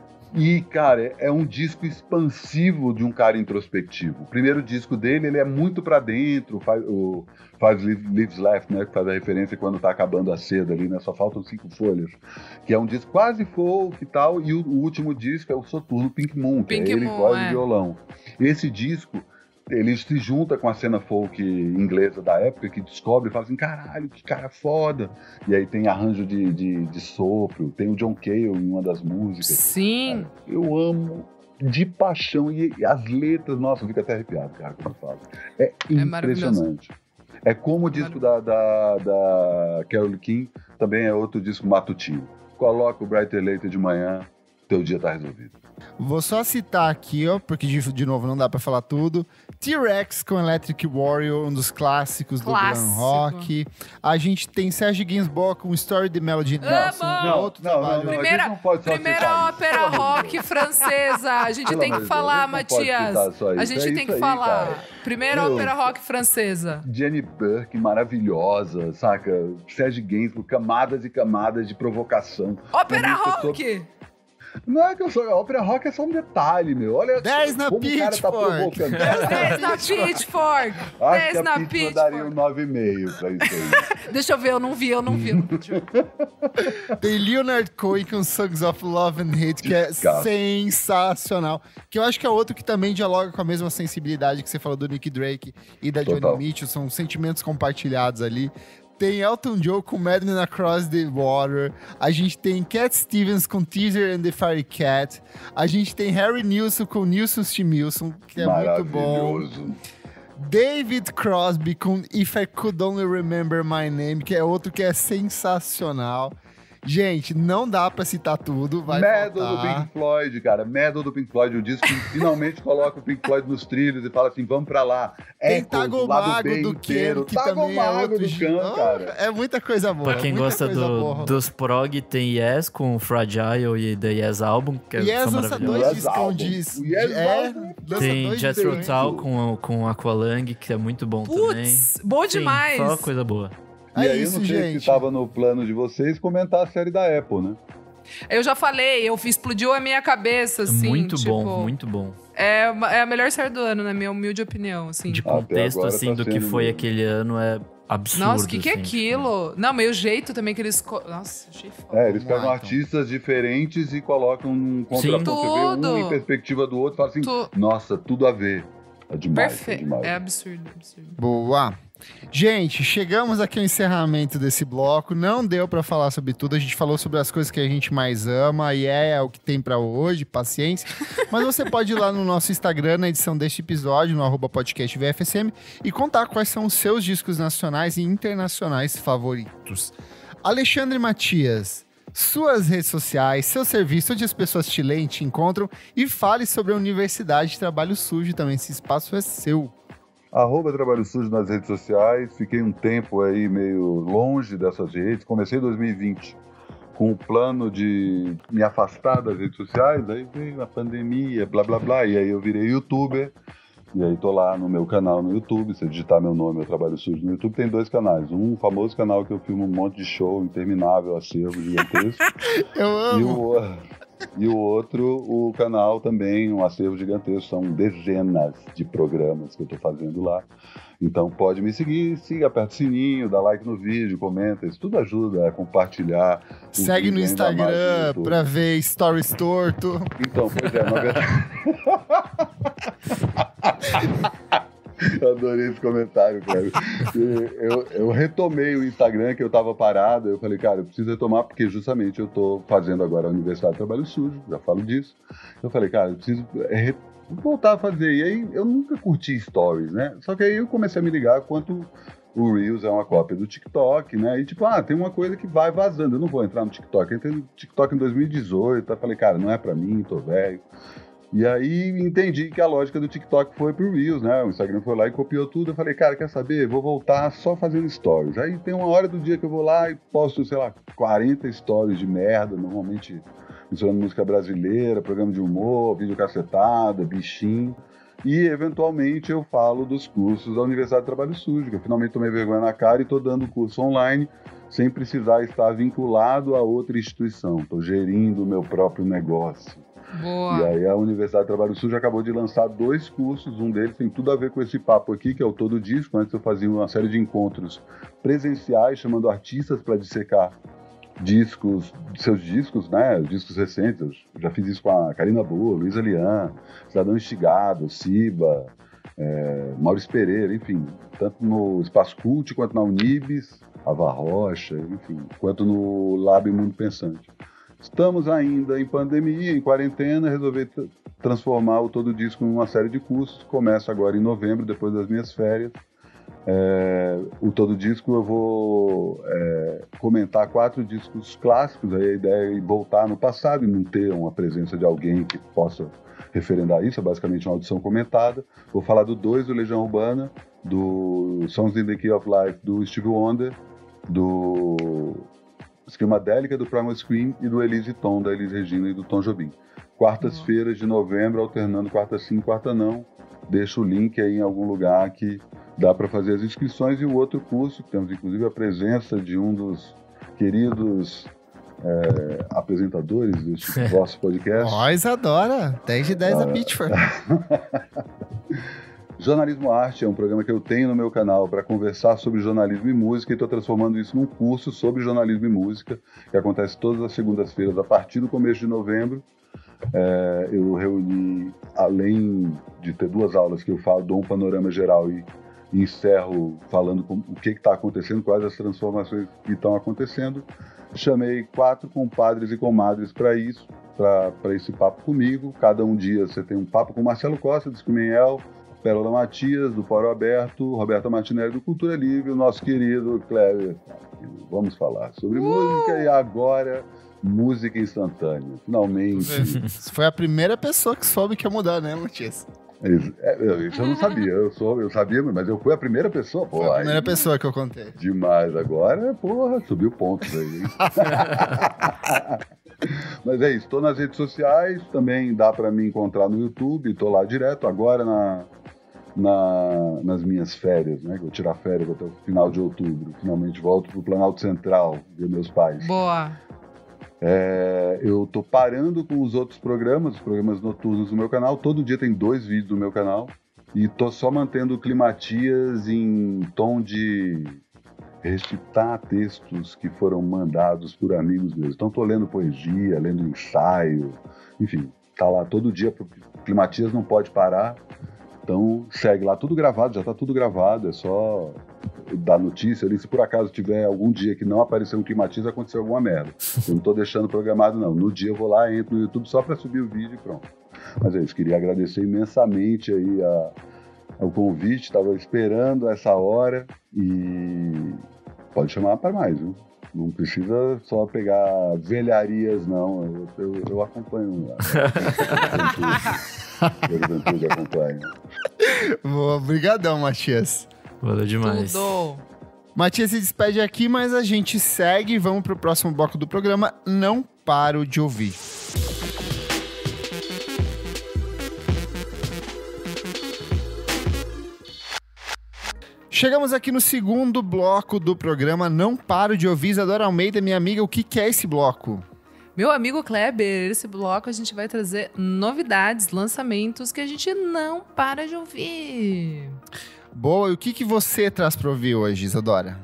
E, cara, é um disco expansivo de um cara introspectivo. O primeiro disco dele, ele é muito pra dentro, faz, o Five Leaves Left, né, que faz a referência quando tá acabando a seda ali, né, só faltam cinco folhas, que é um disco quase folk e tal, e o, o último disco é o Soturno Pink Moon, que Pink é ele Moon, voz é. e violão. Esse disco, ele se junta com a cena folk inglesa da época, que descobre e fala assim, caralho, que cara foda. E aí tem arranjo de, de, de sopro, tem o John Cale em uma das músicas. Sim. Cara, eu amo de paixão. E, e as letras, nossa, eu fico até arrepiado, cara, quando eu falo. É impressionante. É como o disco da, da, da Carole King, também é outro disco matutino. Coloca o Brighter Later de manhã, teu dia tá resolvido. Vou só citar aqui, ó, porque de, de novo não dá pra falar tudo. T-Rex com Electric Warrior, um dos clássicos Clássico. do glam rock. A gente tem Sérgio Gainsbourg com Story the Melody. Amo! Não, outro não, não, trabalho. não, a gente Primeira, não pode só primeira citar isso. ópera Pelo amor de rock Deus. francesa. A gente Pelo tem amor que de falar, Deus, a gente não pode Matias. citar só A isso. gente É tem isso que aí, falar. cara. Primeira Meu. ópera rock francesa. Jenny Burke, maravilhosa, saca? Sérgio Gainsbourg, camadas e camadas de provocação. Ópera Uma música rock! Não é que eu sou. A ópera rock é só um detalhe, meu. Olha dez na como o cara tá Pitchfork. provocando. dez na Pitchfork. Acho dez que na a Pitchfork daria um Pitchfork. nove vírgula cinco pra isso aí. Deixa eu ver, eu não vi, eu não vi. Eu não vi. Tem Leonard Cohen com Songs of Love and Hate, que é Descaso. sensacional. Que eu acho que é outro que também dialoga com a mesma sensibilidade que você falou do Nick Drake e da Total. Joni Mitchell. São sentimentos compartilhados ali. Tem Elton John com Madman Across the Water. A gente tem Cat Stevens com Teaser and the Fairy Cat. A gente tem Harry Nilsson com Nilsson Stimilson, que é muito bom. Maravilhoso. David Crosby com If I Could Only Remember My Name, que é outro que é sensacional. Gente, não dá pra citar tudo, vai Metal do faltar. Pink Floyd, cara. Metal do Pink Floyd. O disco que finalmente coloca o Pink Floyd nos trilhos e fala assim, vamos pra lá. Tem Echoes, lado Tagomago B do inteiro. Ken, que também é Tagomago outro... do Ken, Oh, cara. é muita coisa boa. Pra quem muita gosta coisa do- boa. dos prog, tem Yes com Fragile e The Yes Album, que Yes são lança maravilhosos. dois Yes discos Album. de... O Yes é, Album. lança Tem dois Jethro discos. Tull com, com Aqualung, que é muito bom também. Putz, bom Sim, demais. só coisa boa. E É aí, isso, eu não sei gente. se tava no plano de vocês comentar a série da Apple, né? Eu já falei, eu fiz- explodiu a minha cabeça, assim. muito tipo, bom, muito bom. É, uma- é a melhor série do ano, na minha humilde opinião, assim. De Até contexto, agora assim, tá do que sendo foi mesmo. aquele ano é absurdo. Nossa, o que, que é assim, tipo. aquilo? Não, mas o jeito também que eles... co- Nossa, achei foda. É, eles Vamos pegam lá, então. artistas diferentes e colocam num contraponto. Você vê Tudo. um em perspectiva do outro e fala assim, Tu- nossa, tudo a ver. É demais, é Perfeito. demais. É absurdo, absurdo. Boa. Gente, chegamos aqui ao encerramento desse bloco. Não deu pra falar sobre tudo. A gente falou sobre as coisas que a gente mais ama e é o que tem pra hoje, paciência. Mas você pode ir lá no nosso Instagram, na edição deste episódio, no arroba podcast V F S M, e contar quais são os seus discos nacionais e internacionais favoritos. Alexandre Matias, suas redes sociais, seu serviço, onde as pessoas te leem, te encontram, e fale sobre a Universidade de Trabalho Sujo também. Esse espaço é seu. Arroba Trabalho Sujo nas redes sociais. Fiquei um tempo aí meio longe dessas redes. Comecei em dois mil e vinte com o plano de me afastar das redes sociais. Aí veio a pandemia, blá, blá, blá. E aí eu virei youtuber. E aí tô lá no meu canal no YouTube. Se digitar meu nome, eu Trabalho Sujo no YouTube, tem dois canais. Um famoso canal que eu filmo um monte de show interminável, acervo gigantesco. Eu E amo. o, e o outro, o canal também, um acervo gigantesco, são dezenas de programas que eu tô fazendo lá. Então pode me seguir, siga, aperta o sininho, dá like no vídeo, comenta, isso tudo ajuda a compartilhar. o Segue no vídeo ainda mais no Instagram YouTube. pra ver stories torto. Então, pois é, na verdade... Eu adorei esse comentário, cara. Eu, eu retomei o Instagram, que eu tava parado. Eu falei, cara, eu preciso retomar, porque justamente eu tô fazendo agora a Universidade de Trabalho Sujo, já falo disso. Eu falei, cara, eu preciso re- voltar a fazer. E aí eu nunca curti stories, né? Só que aí eu comecei a me ligar quanto o Reels é uma cópia do TikTok, né? E tipo, ah, tem uma coisa que vai vazando. Eu não vou entrar no TikTok. Eu entrei no TikTok em dois mil e dezoito. Eu falei, cara, não é pra mim, tô velho. E aí entendi que a lógica do TikTok foi pro Reels, né? O Instagram foi lá e copiou tudo. Eu falei, cara, quer saber? Vou voltar só fazendo stories. Aí tem uma hora do dia que eu vou lá e posto, sei lá, quarenta stories de merda, normalmente misturando música brasileira, programa de humor, vídeo cacetada, bichinho. E, eventualmente, eu falo dos cursos da Universidade de Trabalho Sujo, que eu finalmente tomei vergonha na cara e estou dando curso online sem precisar estar vinculado a outra instituição. Estou gerindo o meu próprio negócio. Boa. E aí a Universidade de Trabalho Sujo acabou de lançar dois cursos, um deles tem tudo a ver com esse papo aqui, que é o Todo Disco. Antes eu fazia uma série de encontros presenciais, chamando artistas para dissecar discos, seus discos, né, discos recentes. Eu já fiz isso com a Karina Boa, Luísa Lian, Cidadão Instigado, Siba, é, Maurício Pereira, enfim, tanto no Espaço Cult quanto na Unibis, Ava Rocha, enfim, quanto no Lab Mundo Pensante. Estamos ainda em pandemia, em quarentena, resolvi tra- transformar o Todo Disco em uma série de cursos. Começa agora em novembro, depois das minhas férias. É, o Todo Disco eu vou é, comentar quatro discos clássicos. Aí a ideia é voltar no passado e não ter uma presença de alguém que possa referendar isso. É basicamente uma audição comentada. Vou falar do dois do Legião Urbana, do Songs in the Key of Life do Stevie Wonder, do Screamadélica do Primal Scream e do Elise Tom, da Elis Regina e do Tom Jobim. Quartas-feiras de novembro, alternando quarta sim, quarta não. Deixo o link aí em algum lugar que dá para fazer as inscrições. E o outro curso, que temos inclusive a presença de um dos queridos é, apresentadores deste vosso podcast. Nós adora, dez de dez ah, da Pitchfork. Jornalismo Arte é um programa que eu tenho no meu canal para conversar sobre jornalismo e música, e estou transformando isso num curso sobre jornalismo e música, que acontece todas as segundas-feiras, a partir do começo de novembro. É, eu reuni, além de ter duas aulas que eu falo, dou um panorama geral e, e encerro falando com, o que está acontecendo, quais as transformações que estão acontecendo. Chamei quatro compadres e comadres para isso, para esse papo comigo. Cada um dia você tem um papo com Marcelo Costa, do Escuminhel, Pérola Matias, do Poro Aberto, Roberta Martinelli, do Cultura Livre, o nosso querido Cléber. Vamos falar sobre uh! música e agora música instantânea. Finalmente. Você foi a primeira pessoa que soube que ia mudar, né, Matias? É, isso eu não sabia. Eu, sou, eu sabia, mas eu fui a primeira pessoa. Pô, foi a primeira aí, pessoa que eu contei. Demais. Agora, porra, subiu pontos aí. Mas é isso. Estou nas redes sociais. Também dá para me encontrar no YouTube. Estou lá direto. Agora na... Na, nas minhas férias, né? Que eu vou tirar férias até o final de outubro. Finalmente volto pro Planalto Central, ver meus pais. Boa! É, eu tô parando com os outros programas, os programas noturnos do meu canal. Todo dia tem dois vídeos do meu canal. E tô só mantendo climatias em tom de recitar textos que foram mandados por amigos meus. Então tô lendo poesia, lendo ensaio, enfim, tá lá todo dia. Climatias não pode parar. Então, segue lá, tudo gravado, já tá tudo gravado, é só dar notícia ali. Se por acaso tiver algum dia que não apareceu um Climatiza, aconteceu alguma merda. Eu não tô deixando programado, não. No dia eu vou lá, entro no YouTube só para subir o vídeo e pronto. Mas é isso, queria agradecer imensamente aí a, ao convite, estava esperando essa hora e pode chamar para mais, viu? Não precisa só pegar velharias, não. Eu, eu, eu acompanho. Eu acompanho. Boa, obrigadão, Matias. Valeu demais. Tudo. Matias se despede aqui, mas a gente segue. Vamos pro próximo bloco do programa. Não paro de ouvir. Chegamos aqui no segundo bloco do programa Não Paro de Ouvir. Isadora Almeida, minha amiga, o que, que é esse bloco? Meu amigo Kleber, esse bloco a gente vai trazer novidades, lançamentos que a gente não para de ouvir. Boa, e o que, que você traz para ouvir hoje, Isadora?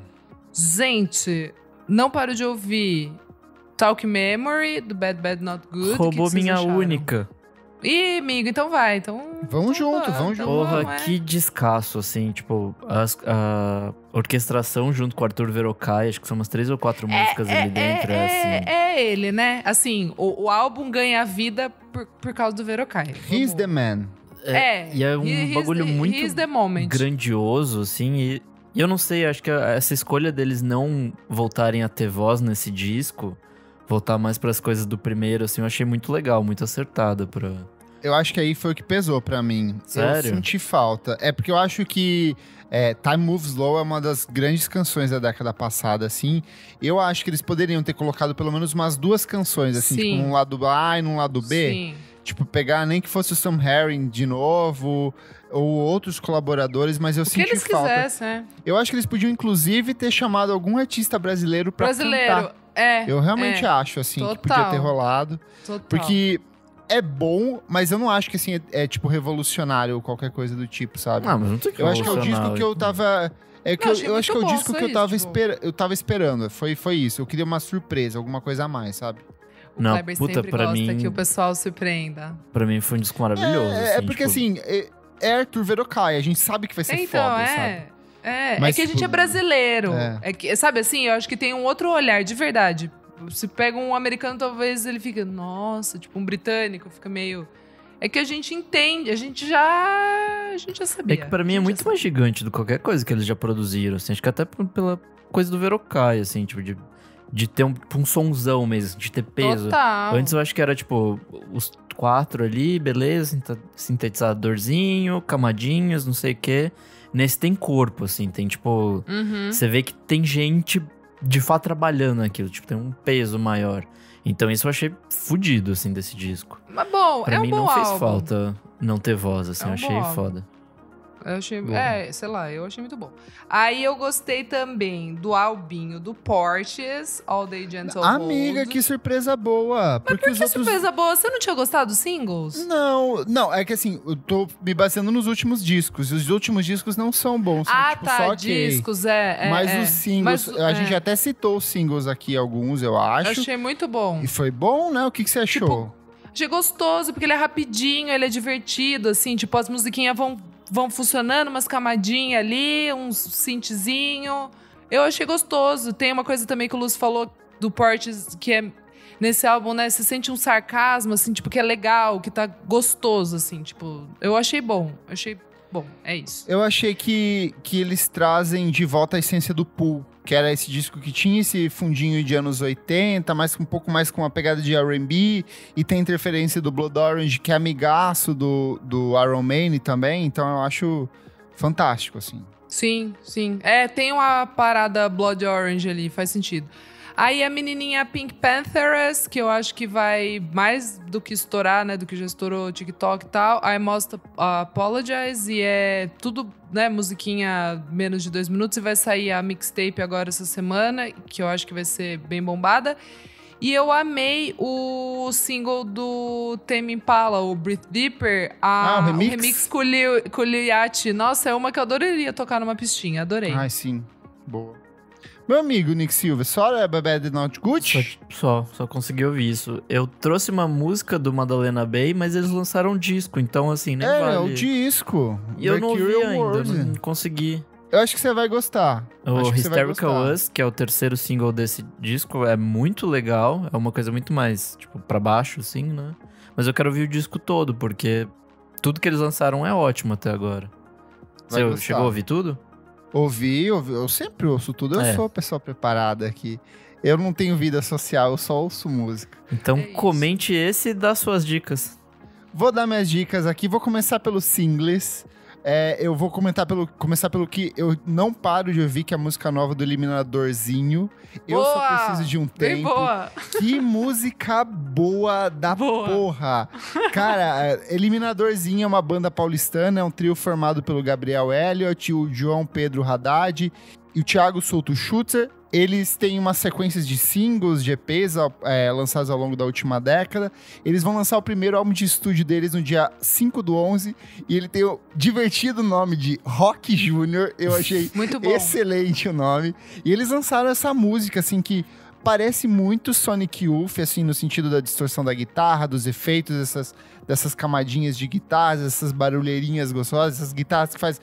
Gente, não paro de ouvir Talk Memory, do Bad Bad Not Good. Roubou que que minha acharam? única. Ih, amigo, então vai. Então, vamos então junto, vai, vamos então junto. Porra, vamos, é. que descasso, assim, tipo, as, a orquestração junto com o Arthur Verocai, acho que são umas três ou quatro músicas é, ali dentro, é, é, assim. É, é ele, né? Assim, o, o álbum ganha vida por, por causa do Verocai. He's the man. É, e é um he, bagulho the, muito he's the moment. grandioso, assim, e, e eu não sei, acho que a, essa escolha deles não voltarem a ter voz nesse disco, voltar mais pras coisas do primeiro, assim, eu achei muito legal, muito acertada pra... Eu acho que aí foi o que pesou pra mim. Sério? Eu senti falta. É porque eu acho que é, Time Moves Slow é uma das grandes canções da década passada, assim. Eu acho que eles poderiam ter colocado pelo menos umas duas canções, assim, Sim. tipo, num lado A e num lado B. Sim. Tipo, pegar nem que fosse o Sam Herring de novo, ou outros colaboradores, mas eu O que senti eles falta. quisessem, é. Eu acho que eles podiam, inclusive, ter chamado algum artista brasileiro pra Brasileiro, cantar. é. Eu realmente é. acho, assim, Total. que podia ter rolado. Total. Porque é bom, mas eu não acho que, assim, é, é tipo, revolucionário ou qualquer coisa do tipo, sabe? Não, mas não tem que Eu acho que é o disco que eu tava... É que Eu eu, achei eu acho que é o muito bom disco só que eu isso, tava, tipo. esper, eu tava esperando. Foi, foi isso. Eu queria uma surpresa, alguma coisa a mais, sabe? O Não, Kleber puta, sempre pra gosta mim- que o pessoal surpreenda. Pra mim foi um disco maravilhoso, É, é assim, porque, tipo, assim, é, é Arthur Verocai. A gente sabe que vai ser Então, foda, é. sabe? É, Mas, é que a gente tipo, é brasileiro. é. É. que, sabe assim, eu acho que tem um outro olhar, de verdade. Se pega um americano, talvez ele fica, nossa, tipo um britânico, fica meio... É que a gente entende, a gente já... A gente já sabia. É que pra mim A é gente muito já mais gigante do que qualquer coisa que eles já produziram, assim. Acho que até p- pela coisa do Verocai, assim, tipo, de, de ter um, um sonzão mesmo, de ter peso. Total. Antes eu acho que era, tipo, os quatro ali, beleza, sinta- sintetizadorzinho, camadinhas, não sei o quê. Nesse tem corpo, assim, tem, tipo... Uhum. Você vê que tem gente, de fato, trabalhando naquilo, tipo, tem um peso maior. Então isso eu achei fudido, assim, desse disco. Mas bom, Pra é um mim bom não fez álbum. falta não ter voz, assim, É um eu achei bom álbum. foda. Eu achei, Boa. é, sei lá, eu achei muito bom. Aí eu gostei também do Albinho, do Porches, All Day Gentle Amiga, Hold. que surpresa boa. Mas porque por os que outros... surpresa boa? Você não tinha gostado dos singles? Não, não, é que assim, eu tô me baseando nos últimos discos. E os últimos discos não são bons, são Ah, tipo tá, só ok. discos, é, é. Mas é. os singles, Mas, a é. gente até citou os singles aqui, alguns, eu Eu acho. achei muito bom. E foi bom, né? O que, que você achou? Tipo, achei gostoso, porque ele é rapidinho, ele é divertido, assim, tipo, as musiquinhas vão, vão funcionando, umas camadinhas ali, uns synthzinho. Eu achei gostoso. Tem uma coisa também que o Lúcio falou do Portes, que é nesse álbum, né? Você sente um sarcasmo, assim, tipo, que é legal, que tá gostoso, assim, tipo, eu achei bom. Achei bom, é isso. Eu achei que, que eles trazem de volta a essência do Pool, que era esse disco que tinha esse fundinho de anos oitenta, mas um pouco mais com uma pegada de R and B, e tem interferência do Blood Orange, que é amigaço do, do Iron Maiden também, então eu acho fantástico, assim. Sim, sim. É, tem uma parada Blood Orange ali, faz sentido. Aí a menininha Pink Panthers, que eu acho que vai mais do que estourar, né? Do que já estourou o TikTok e tal. I Must Apologize. E é tudo, né? Musiquinha menos de dois minutos. E vai sair a mixtape agora essa semana, que eu acho que vai ser bem bombada. E eu amei o single do Tame Impala, o Breathe Deeper. A, Ah, o remix? O remix com o Lil- com o Lil Yachty. Nossa, é uma que eu adoraria tocar numa pistinha. Adorei. Ai, sim. Boa. Meu amigo Nick Silva, só é Bad Not Good? Só, só, só consegui ouvir isso. Eu trouxe uma música do Madalena Bay, mas eles lançaram um disco, então assim, nem é, vale. é o disco. E eu não ouvi Mercurial ainda, World. não consegui. Eu acho que você vai gostar. O acho que você vai Hysterical gostar. Us, que é o terceiro single desse disco, é muito legal. É uma coisa muito mais, tipo, pra baixo, assim, né? Mas eu quero ouvir o disco todo, porque tudo que eles lançaram é ótimo até agora. Vai Você gostar. chegou a ouvir tudo? Ouvi, ouvi, eu sempre ouço tudo. Eu É. sou pessoa preparada aqui. Eu não tenho vida social, eu só ouço música. Então É isso. comente esse e dá suas dicas. Vou dar minhas dicas aqui, vou começar pelos singles. É, eu vou comentar pelo, começar pelo que eu não paro de ouvir, que é a música nova do Eliminadorzinho. Eu Boa! só preciso de um Bem tempo. boa. Que música boa da Boa. porra! Cara, é, Eliminadorzinho é uma banda paulistana, é um trio formado pelo Gabriel Elliott, o João Pedro Haddad e o Thiago Souto Schutzer. Eles têm uma sequência de singles, de E Ps, é, lançados ao longo da última década. Eles vão lançar o primeiro álbum de estúdio deles no dia cinco do onze. E ele tem o divertido nome de Rock Júnior. Eu achei Muito bom. excelente o nome. E eles lançaram essa música, assim, que parece muito Sonic Youth, assim, no sentido da distorção da guitarra, dos efeitos, dessas, dessas camadinhas de guitarras, essas barulheirinhas gostosas, essas guitarras que faz...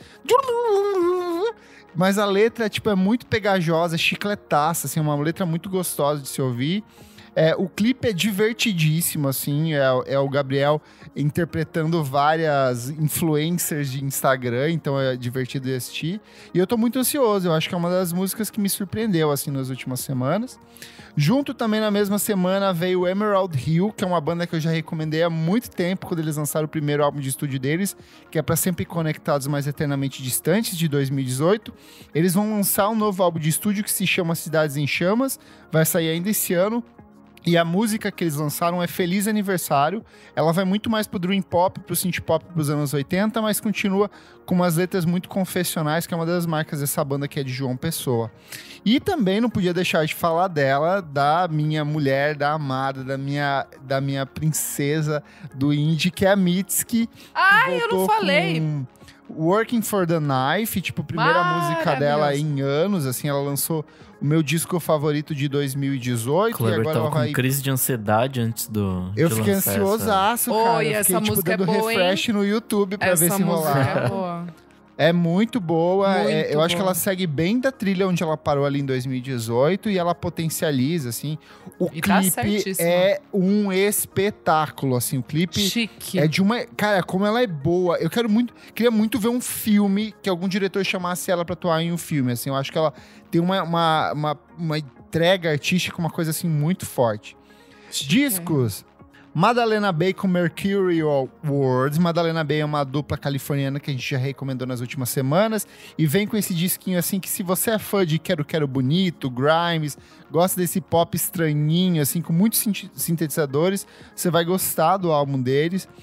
Mas a letra, tipo, é muito pegajosa, chicletaça, assim, uma letra muito gostosa de se ouvir. É, o clipe é divertidíssimo, assim, é, é o Gabriel interpretando várias influencers de Instagram, então é divertido de assistir. E eu tô muito ansioso, eu acho que é uma das músicas que me surpreendeu, assim, nas últimas semanas. Junto também na mesma semana veio Emerald Hill, que é uma banda que eu já recomendei há muito tempo, quando eles lançaram o primeiro álbum de estúdio deles, que é Pra Sempre Conectados, Mas Eternamente Distantes, de dois mil e dezoito. Eles vão lançar um novo álbum de estúdio que se chama Cidades em Chamas, vai sair ainda esse ano. E a música que eles lançaram é Feliz Aniversário. Ela vai muito mais pro Dream Pop, pro Synth Pop pros anos oitenta, mas continua com umas letras muito confessionais, que é uma das marcas dessa banda, que é de João Pessoa. E também não podia deixar de falar dela, da minha mulher, da amada, da minha, da minha princesa do indie, que é a Mitski. Ai, eu não falei. Com Working for the Knife, tipo, primeira música dela em anos, assim, ela lançou o meu disco favorito de dois mil e dezoito. Kleber e agora tava ela com vai... crise de ansiedade antes do. Eu de fiquei lançar ansiosaço, Essa... cara. Oh, e eu essa fiquei, tipo, música é dando boa, refresh no YouTube pra Essa ver se música rolava. é boa. É muito boa. Muito é, eu acho que boa. ela segue bem da trilha onde ela parou ali em dois mil e dezoito e ela potencializa, assim. O E tá clipe certíssima. é um espetáculo, assim. O clipe Chique. é de uma... Cara, como ela é boa. Eu quero muito... Queria muito ver um filme que algum diretor chamasse ela pra atuar em um filme, assim. Eu acho que ela tem uma, uma, uma, uma entrega artística, uma coisa, assim, muito forte. Discos... Madalena Bay com Mercurial World. Madalena Bay é uma dupla californiana que a gente já recomendou nas últimas semanas. E vem com esse disquinho assim que, se você é fã de Quero Quero Bonito, Grimes, gosta desse pop estranhinho, assim, com muitos sintetizadores, você vai gostar do álbum deles.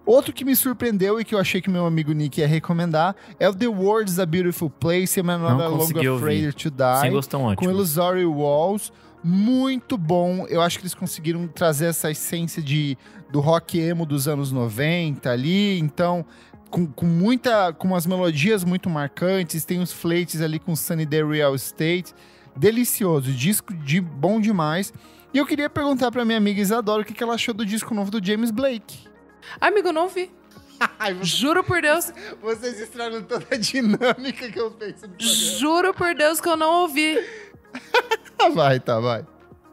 Outro que me surpreendeu e que eu achei que meu amigo Nick ia recomendar é o The World's a Beautiful Place, I'm No Longer Afraid to Die, Singles tão ótimos. com Illusory Walls. Muito bom. Eu acho que eles conseguiram trazer essa essência de, do rock emo dos anos noventa ali. Então, com, com, muita, com umas melodias muito marcantes. Tem os flates ali com Sunny Day Real Estate. Delicioso. Disco de bom demais. E eu queria perguntar pra minha amiga Isadora o que, que ela achou do disco novo do James Blake. Amigo, não vi. Juro por Deus. Vocês estragam toda a dinâmica que eu penso no programa. Juro por Deus que eu não ouvi. Vai, tá, vai.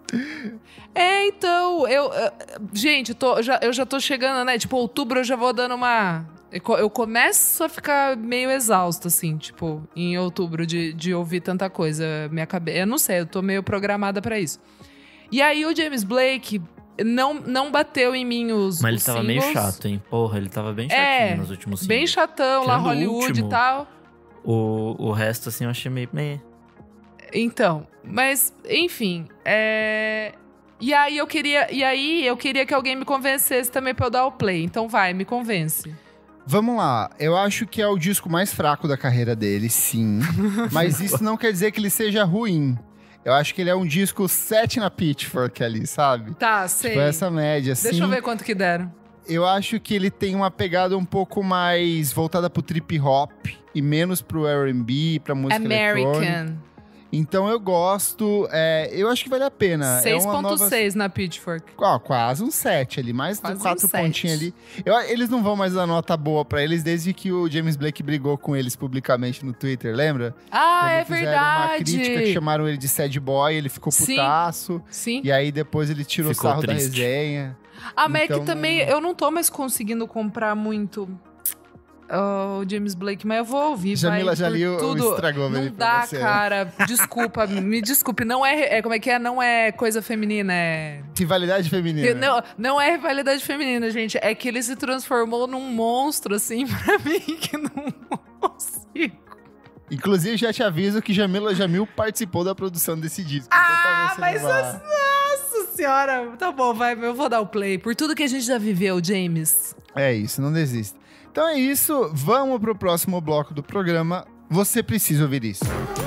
É, então, eu... eu- gente, eu, tô, já, eu já tô chegando, né? Tipo, outubro eu já vou dando uma... Eu co- eu começo a ficar meio exausta, assim, tipo, em outubro, de, de ouvir tanta coisa. Minha cabeça... Eu não sei, eu tô meio programada pra isso. E aí, o James Blake não, não bateu em mim os Mas ele os tava meio singles. chato, hein? Porra, ele tava bem chatinho É, nos últimos singles. bem chatão, lá Tirando o Hollywood último. e tal. O, o resto, assim, eu achei meio... meh. Então, mas, enfim, é... E aí eu queria, e aí eu queria que alguém me convencesse também pra eu dar o play. Então vai, me convence. Vamos lá, eu acho que é o disco mais fraco da carreira dele, sim. Mas isso não quer dizer que ele seja ruim. Eu acho que ele é um disco sete na Pitchfork ali, sabe? Tá, sei. Tipo, essa média, assim. Deixa eu ver quanto que deram. Eu acho que ele tem uma pegada um pouco mais voltada pro trip hop e menos pro R and B, pra música eletrônica. American. Então eu gosto, é, eu acho que vale a pena. seis é uma ponto seis nova... na Pitchfork. Ó, quase um sete ali, mais Quase um quatro sete. pontinhos ali. Eu- eles não vão mais dar nota boa pra eles desde que o James Blake brigou com eles publicamente no Twitter, lembra? Ah, Quando é fizeram verdade. uma crítica que chamaram ele de sad boy, ele ficou Sim. putaço. Sim. E aí depois ele tirou Ficou sarro triste. da resenha. Ah, mas é então, que também eu não tô mais conseguindo comprar muito ah, o James Blake, mas eu vou ouvir. Jamila vai, já por li o- o tudo. estragou Não ele pra dá, você. cara. Desculpa, me desculpe. Não é, é. Como é que é? Não é coisa feminina, é. Rivalidade feminina. Não, não é rivalidade feminina, gente. É que ele se transformou num monstro, assim, pra mim, que não consigo. Inclusive, já te aviso que Jamila Jamil participou da produção desse disco. Ah, então, talvez mas você não vá. as- nossa senhora. Tá bom, vai, eu vou dar o play. Por tudo que a gente já viveu, James. É isso, não desista. Então é isso, vamos pro próximo bloco do programa. Você precisa ouvir isso.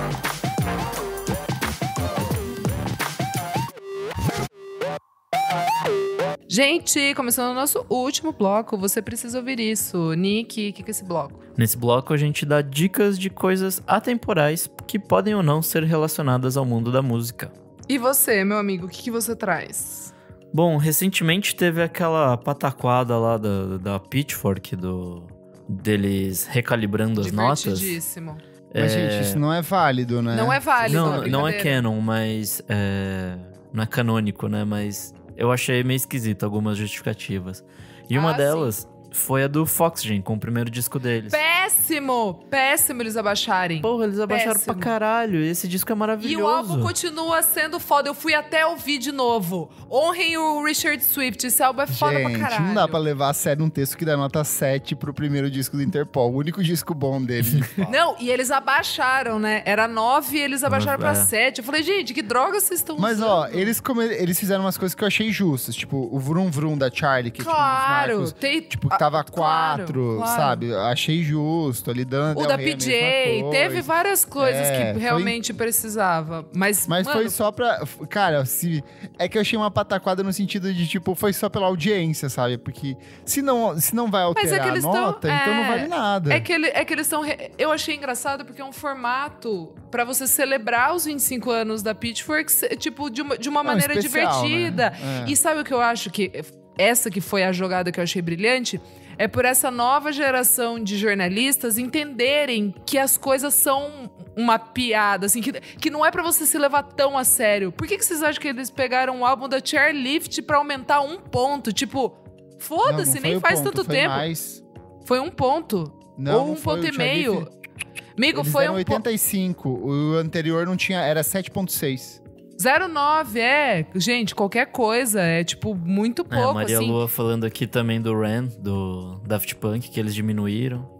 Gente, começando o nosso último bloco, você precisa ouvir isso. Nick, o que, que é esse bloco? Nesse bloco, a gente dá dicas de coisas atemporais que podem ou não ser relacionadas ao mundo da música. E você, meu amigo, o que, que você traz? Bom, recentemente teve aquela pataquada lá da, da Pitchfork, do, deles recalibrando as notas. Divertidíssimo. Mas, É, gente, isso não é válido, né? Não é válido, Não, é não é brincadeira. canon, mas é, não é canônico, né? Mas eu achei meio esquisito algumas justificativas. E uma Ah, delas foi a do Foxygen, com o primeiro disco deles. Péssimo! Péssimo eles abaixarem. Porra, eles abaixaram Péssimo. pra caralho. Esse disco é maravilhoso. E o álbum continua sendo foda. Eu fui até ouvir de novo. Honrem o Richard Swift. Esse álbum é foda pra Gente, caralho. não dá pra levar a sério um texto que dá nota sete pro primeiro disco do Interpol. O único disco bom dele. de fato. Não, e eles abaixaram, né? Era nove e eles abaixaram pra é. sete. Eu falei, gente, que droga vocês estão Mas, usando? ó, eles, come- eles fizeram umas coisas que eu achei justas. Tipo, o Vrum Vrum da Charlie, que Claro, é tipo, um dos marcos, tem... tipo, que tava Ah, claro, quatro, claro. sabe? Achei justo. Ali dando O da P J, teve várias coisas É, que foi- realmente precisava. Mas, Mas mano, foi só pra... Cara, se... é que eu achei uma pataquada no sentido de, tipo, foi só pela audiência, sabe? Porque se não, se não vai Mas é alterar que a eles tão- nota, então não é, vale nada. É que, ele, é que eles são. re- Eu achei engraçado porque é um formato pra você celebrar os vinte e cinco anos da Pitchfork, se- tipo, de uma, de uma É um maneira especial, divertida. né? É. E sabe o que eu acho que. Essa que foi a jogada que eu achei brilhante? É por essa nova geração de jornalistas entenderem que as coisas são uma piada, assim, que, que não é pra você se levar tão a sério. Por que, que vocês acham que eles pegaram o álbum da Chairlift pra aumentar um ponto? Tipo, Não, foda-se, não foi nem o faz ponto, tanto foi tempo. mais. Foi um ponto. Não, Ou não um foi, ponto o e meio. Charlie- Amigo, Eles foi deram um oitenta e cinco. O anterior não tinha... Era sete ponto seis. zero vírgula nove, é. Gente, qualquer coisa. É, tipo, muito É, a pouco, Maria assim. Lua falando aqui também do Ran, do Daft Punk, que eles diminuíram.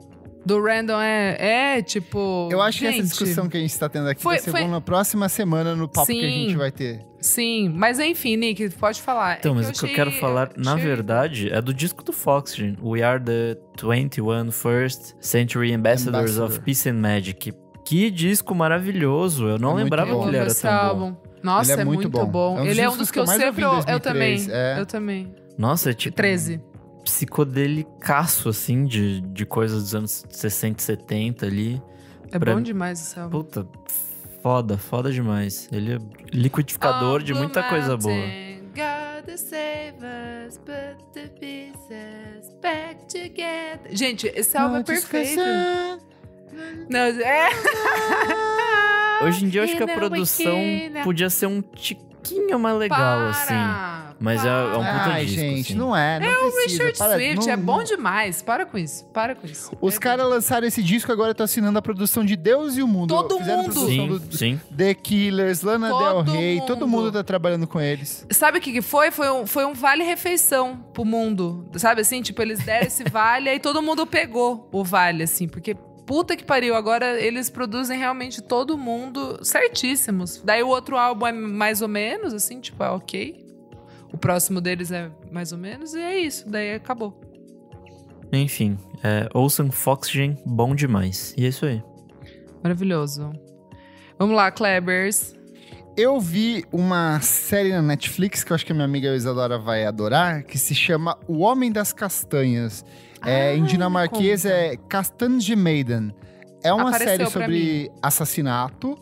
Do Random é, é tipo... Eu acho gente, que essa discussão que a gente tá tendo aqui foi, vai ser foi... bom na próxima semana, no papo Sim, que a gente vai ter. Sim, mas enfim, Nick, pode falar. Então, é mas que o que eu achei, quero falar, eu na achei... verdade, é do disco do Foxygen. We are the twenty-first Century Ambassadors Ambassador. of Peace and Magic. Que disco maravilhoso. Eu não É muito lembrava bom. que ele era esse tão álbum. bom. Nossa, Ele é é muito muito, bom. bom. É um dos Ele é um discos dos que que eu eu mais sempre... ouvi em Eu, eu também, dois mil e três, é. eu também. Nossa, é tipo... treze. Psicodelicaço, assim, de, de coisas dos anos sessenta e setenta ali. É Pra- bom demais esse álbum. Puta, foda, foda demais. Ele é liquidificador de muita coisa boa. God save us, put the pieces back together. Gente, esse álbum é perfeito. Não, é... Hoje em dia eu acho que a You know produção we can- podia ser um tiquinho mais legal, Para, assim. Mas é, é um puta Ai, disco, gente, assim. não é, não É o precisa. Richard para, Swift, não- é bom não- demais. Para com isso, para com isso. Os É caras lançaram esse disco, agora eu tô assinando a produção de Deus e o Mundo. Todo Fizeram a mundo. produção Sim, do sim. The Killers, Lana Todo Del Rey, todo mundo. mundo tá trabalhando com eles. Sabe o que que foi? Foi um, foi um vale-refeição pro mundo. Sabe assim? Tipo, eles deram esse vale e todo mundo pegou o vale, assim. Porque, puta que pariu, agora eles produzem realmente todo mundo certíssimos. Daí o outro álbum é mais ou menos, assim, tipo, é ok. O próximo deles é mais ou menos e é isso. Daí acabou. Enfim, é, ouçam Foxygen, bom demais. E é isso aí. Maravilhoso. Vamos lá, Klebers. Eu vi uma série na Netflix que eu acho que a minha amiga Isadora vai adorar, que se chama O Homem das Castanhas. É, Ah, em dinamarquês conta. é Kastanjemaiden. É uma Apareceu série pra sobre assassinato.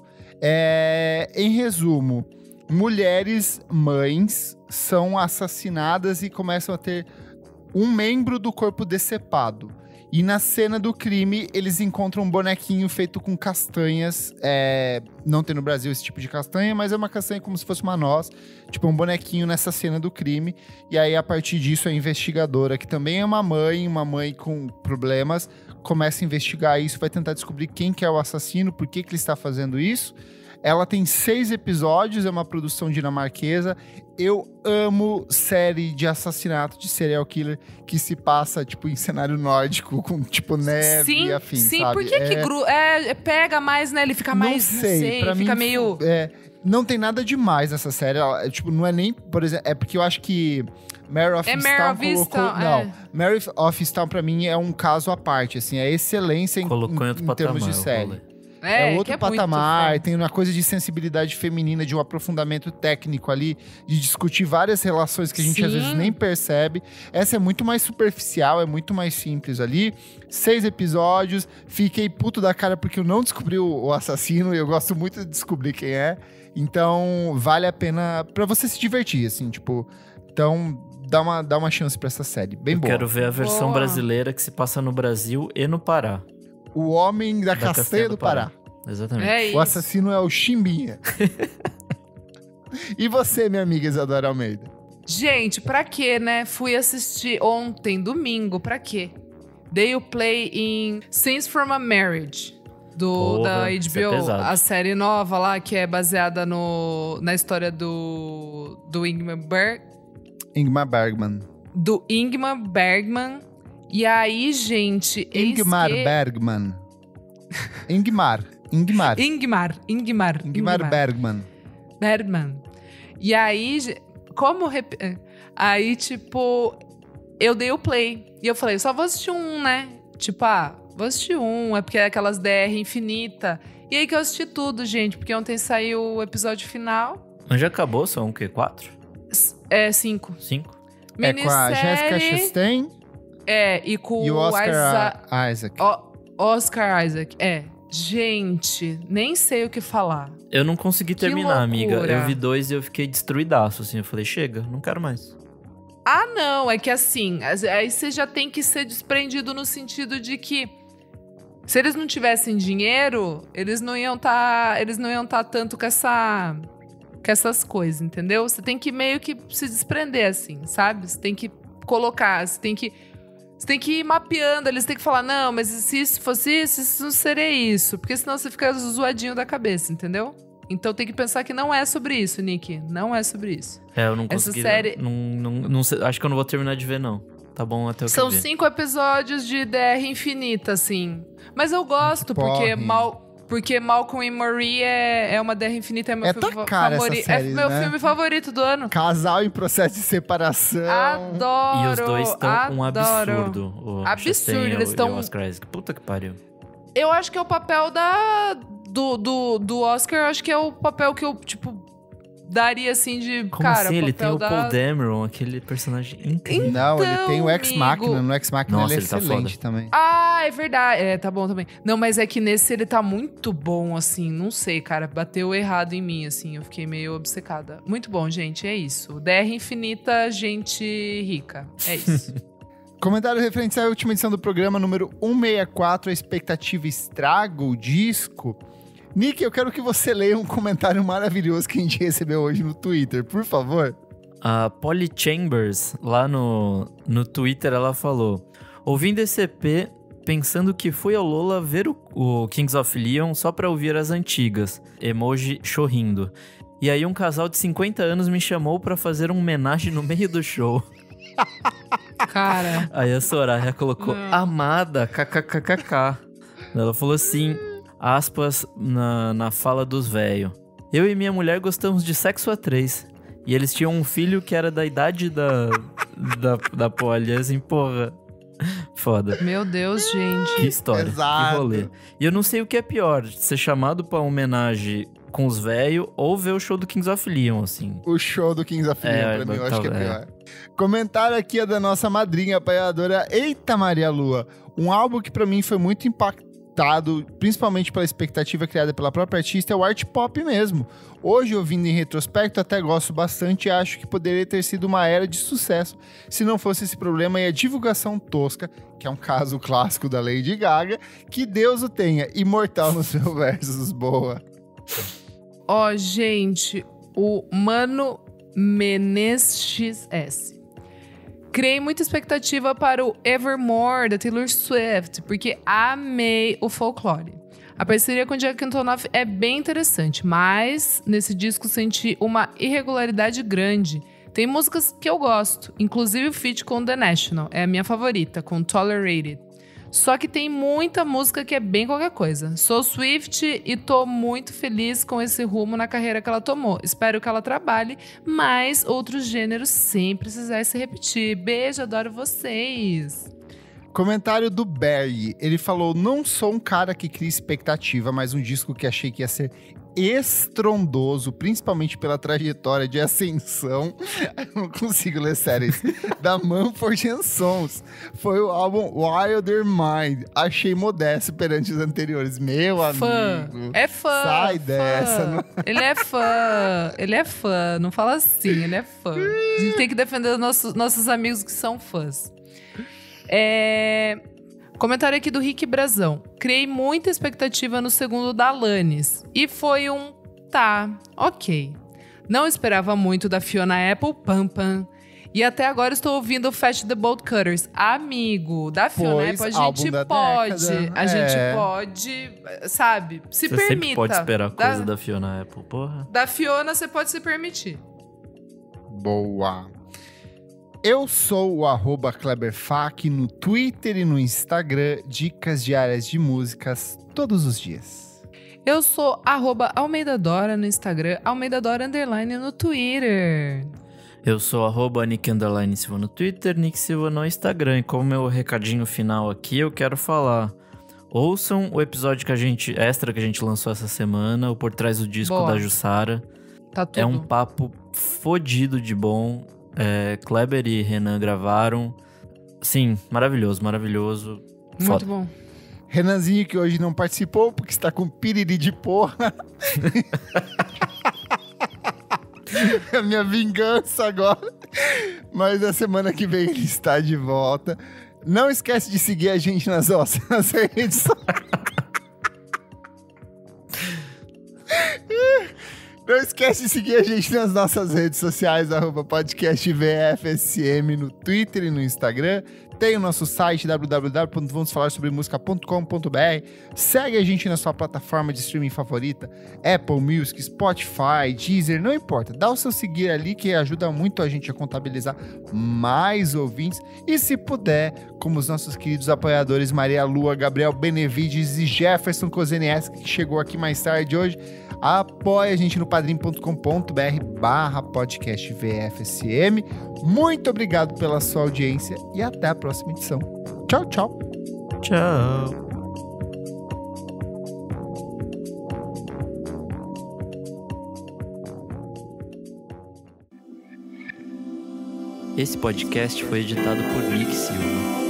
É, em resumo, mulheres mães são assassinadas e começam a ter um membro do corpo decepado. E na cena do crime, eles encontram um bonequinho feito com castanhas. É, não tem no Brasil esse tipo de castanha, mas é uma castanha como se fosse uma noz. Tipo, um bonequinho nessa cena do crime. E aí, a partir disso, a investigadora, que também é uma mãe, uma mãe com problemas, começa a investigar isso, vai tentar descobrir quem que é o assassino, por que que ele está fazendo isso. Ela tem seis episódios, é uma produção dinamarquesa. Eu amo série de assassinato de serial killer que se passa, tipo, em cenário nórdico, com, tipo, neve sim, e afim, sim. sabe? Por que que É- gru... é, é, pega mais, né? Ele fica mais, não sei, pra fica mim, meio... É, não tem nada demais nessa série. Ela, é, tipo, não é nem, por exemplo... É porque eu acho que Mare of É Easttown Mare of colocou... Easttown, não, é. Mare of Easttown pra mim é um caso à parte, assim. É excelência em, Colocou em outro em patamar. termos de o série. rolê. É, que outro muito patamar, foda. tem uma coisa de sensibilidade feminina, de um aprofundamento técnico ali, de discutir várias relações que a gente às Sim. vezes nem percebe. Essa é muito mais superficial, é muito mais simples ali. Seis episódios, fiquei puto da cara porque eu não descobri o, o assassino e eu gosto muito de descobrir quem é. Então, vale a pena pra você se divertir, assim, tipo... Então, dá uma, dá uma chance pra essa série, bem Eu boa. quero ver a versão Boa. brasileira que se passa no Brasil e no Pará. O Homem da, Castanha do Pará. Exatamente. É isso. O assassino é o Chimbinha. E você, minha amiga Isadora Almeida? Gente, pra quê, né? Fui assistir ontem, domingo, pra quê? Dei o play em Scenes from a Marriage, do, Porra, da isso H B é O, pesado. a série nova lá, que é baseada no, na história do, do Ingmar Berg, Ingmar Bergman. do Ingmar Bergman. E aí, gente, eis Ingmar que... Bergman. Ingmar. Ingmar. Ingmar, Ingmar, Ingmar Bergman. Bergman. E aí, ge- como... rep- é, Aí, tipo, eu dei o play. E eu falei, só vou assistir um, né? Tipo, ah, vou assistir um. É porque é aquelas D R infinita. E aí que eu assisti tudo, gente. Porque ontem saiu o episódio final. Mas já acabou? São o quê? Quatro? S- É, cinco. Cinco? É com a Jessica Minissérie. Chastain É, e com e o Oscar Isa- Isaac. O- Oscar Isaac. É. Gente, nem sei o que falar. Eu não consegui terminar, amiga. loucura. Eu vi dois e eu fiquei destruidaço, assim. Eu falei, chega, não quero mais. Ah, não, é que assim, as- aí você já tem que ser desprendido no sentido de que se eles não tivessem dinheiro, eles não iam tá, eles não iam tá tanto com essa com essas coisas, entendeu? Você tem que meio que se desprender assim, sabe? Você tem que colocar, você tem que você tem que ir mapeando, eles têm que falar, não, mas se isso fosse isso, isso não seria isso, porque senão você fica zoadinho da cabeça, entendeu? Então tem que pensar que não é sobre isso, Nick, não é sobre isso. É, eu não Essa consegui. série- Não, não, não sei- acho que eu não vou terminar de ver, não. Tá bom até o que São ver. cinco episódios de D R infinita, assim. Mas eu gosto, porque, Mal, porque Malcolm e Marie é, é uma D R infinita, é meu É filme tua cara favorito. essa série, É meu né? filme favorito do ano. Casal em processo de separação. Adoro! E os dois estão um adoro. absurdo. O Absurdo, Chastain e o- eles e tão- o Oscar Isaac. Puta que pariu. Eu acho que é o papel da... Do, do, do Oscar, eu acho que é o papel que eu, tipo, daria, assim, de... Como cara, assim? o Ele tem papel o da... Paul Dameron, aquele personagem incrível. Não, ele Então, tem o Ex Machina. amigo. No Ex Machina Nossa, ele é ele tá excelente foda. também. Ah, é verdade. É, tá bom também. Não, mas é que nesse ele tá muito bom, assim. Não sei, cara. Bateu errado em mim, assim. Eu fiquei meio obcecada. Muito bom, gente. É isso. D R infinita, gente rica. É isso. Comentário referente à última edição do programa, número cento e sessenta e quatro, a expectativa estraga o disco. Nick, eu quero que você leia um comentário maravilhoso que a gente recebeu hoje no Twitter, por favor. A Polly Chambers, lá no, no Twitter, ela falou: ouvindo esse E P, pensando que fui ao Lola ver o, o Kings of Leon só pra ouvir as antigas. Emoji chorrindo. E aí um casal de cinquenta anos me chamou pra fazer uma homenagem no meio do show. Cara... Aí a Soraya colocou: Não. amada, kkkk. Ela falou assim, aspas, na, na fala dos velhos. Eu e minha mulher gostamos de sexo a três. E eles tinham um filho que era da idade da, da, da Polly. Assim, porra, foda. Meu Deus, gente. Que história, Pesado. que rolê. E eu não sei o que é pior, ser chamado pra homenagem com os velhos ou ver o show do Kings of Leon, assim. O show do Kings of Leon, É, pra mim, eu tá- acho que é é. pior. Comentário aqui é da nossa madrinha apoiadora, Eita Maria Lua. Um álbum que pra mim foi muito impactado, principalmente pela expectativa criada pela própria artista, é o art pop mesmo. Hoje, ouvindo em retrospecto, até gosto bastante e acho que poderia ter sido uma era de sucesso se não fosse esse problema e a divulgação tosca, que é um caso clássico da Lady Gaga, que Deus o tenha, imortal no seu versus, boa. Ó, gente, o Mano Menezes S. Criei muita expectativa para o Evermore, da Taylor Swift, porque amei o folclore. A parceria com Jack Antonoff é bem interessante, mas nesse disco senti uma irregularidade grande. Tem músicas que eu gosto, inclusive o feat com The National, é a minha favorita, com Tolerated. Só que tem muita música que é bem qualquer coisa. Sou Swift e tô muito feliz com esse rumo na carreira que ela tomou. Espero que ela trabalhe mais outros gêneros sem precisar se repetir. Beijo, adoro vocês. Comentário do Barry. Ele falou: não sou um cara que cria expectativa, mas um disco que achei que ia ser estrondoso, principalmente pela trajetória de ascensão. Eu não consigo ler séries. Da Mumford and Sons. Foi o álbum Wilder Mind. Achei modesto perante os anteriores. Meu Fã. amigo. É fã. Sai fã. dessa. Não... Ele é fã. Ele é fã. Não fala assim, ele é fã. A gente tem que defender os nossos, nossos amigos que são fãs. É... Comentário aqui do Rick Brazão. Criei muita expectativa no segundo da Alanis. E foi um tá, ok. Não esperava muito da Fiona Apple, pam pam. E até agora estou ouvindo o Fat the Bolt Cutters. Amigo, da Fiona Pois, Apple a álbum gente da pode. década. A gente É. pode, sabe, se Você permita. sempre pode esperar Da- coisa da Fiona Apple, porra. Da Fiona você pode se permitir. Boa. Eu sou o arroba KleberFac no Twitter e no Instagram. Dicas diárias de músicas todos os dias. Eu sou arroba Almeida Dora no Instagram, Almeida Dora underline no Twitter. Eu sou arroba Nick Underline Silva no Twitter, Nick Silva no Instagram. E como meu recadinho final aqui, eu quero falar. Ouçam o episódio que a gente, extra que a gente lançou essa semana, o Por Trás do Disco Boa. da Jussara. Tá tudo. É um papo fodido de bom. É, Kleber e Renan gravaram. Sim, maravilhoso, maravilhoso. Muito Foda. bom. Renanzinho, que hoje não participou porque está com piriri de porra. É a minha vingança agora. Mas na semana que vem ele está de volta. Não esquece de seguir a gente nas nossas redes. Não esquece de seguir a gente nas nossas redes sociais, arroba podcast V F S M no Twitter e no Instagram. Tem o nosso site w w w ponto vamos falar sobre música ponto com ponto b r. Segue a gente na sua plataforma de streaming favorita, Apple Music, Spotify, Deezer, não importa. Dá o seu seguir ali que ajuda muito a gente a contabilizar mais ouvintes. E se puder, como os nossos queridos apoiadores Maria Lua, Gabriel Benevides e Jefferson Kozenieski, que chegou aqui mais tarde hoje, apoia a gente no padrim ponto com ponto b r barra podcast V F S M. Muito obrigado pela sua audiência e até a próxima edição. Tchau, tchau. Tchau. Esse podcast foi editado por Nick Silva.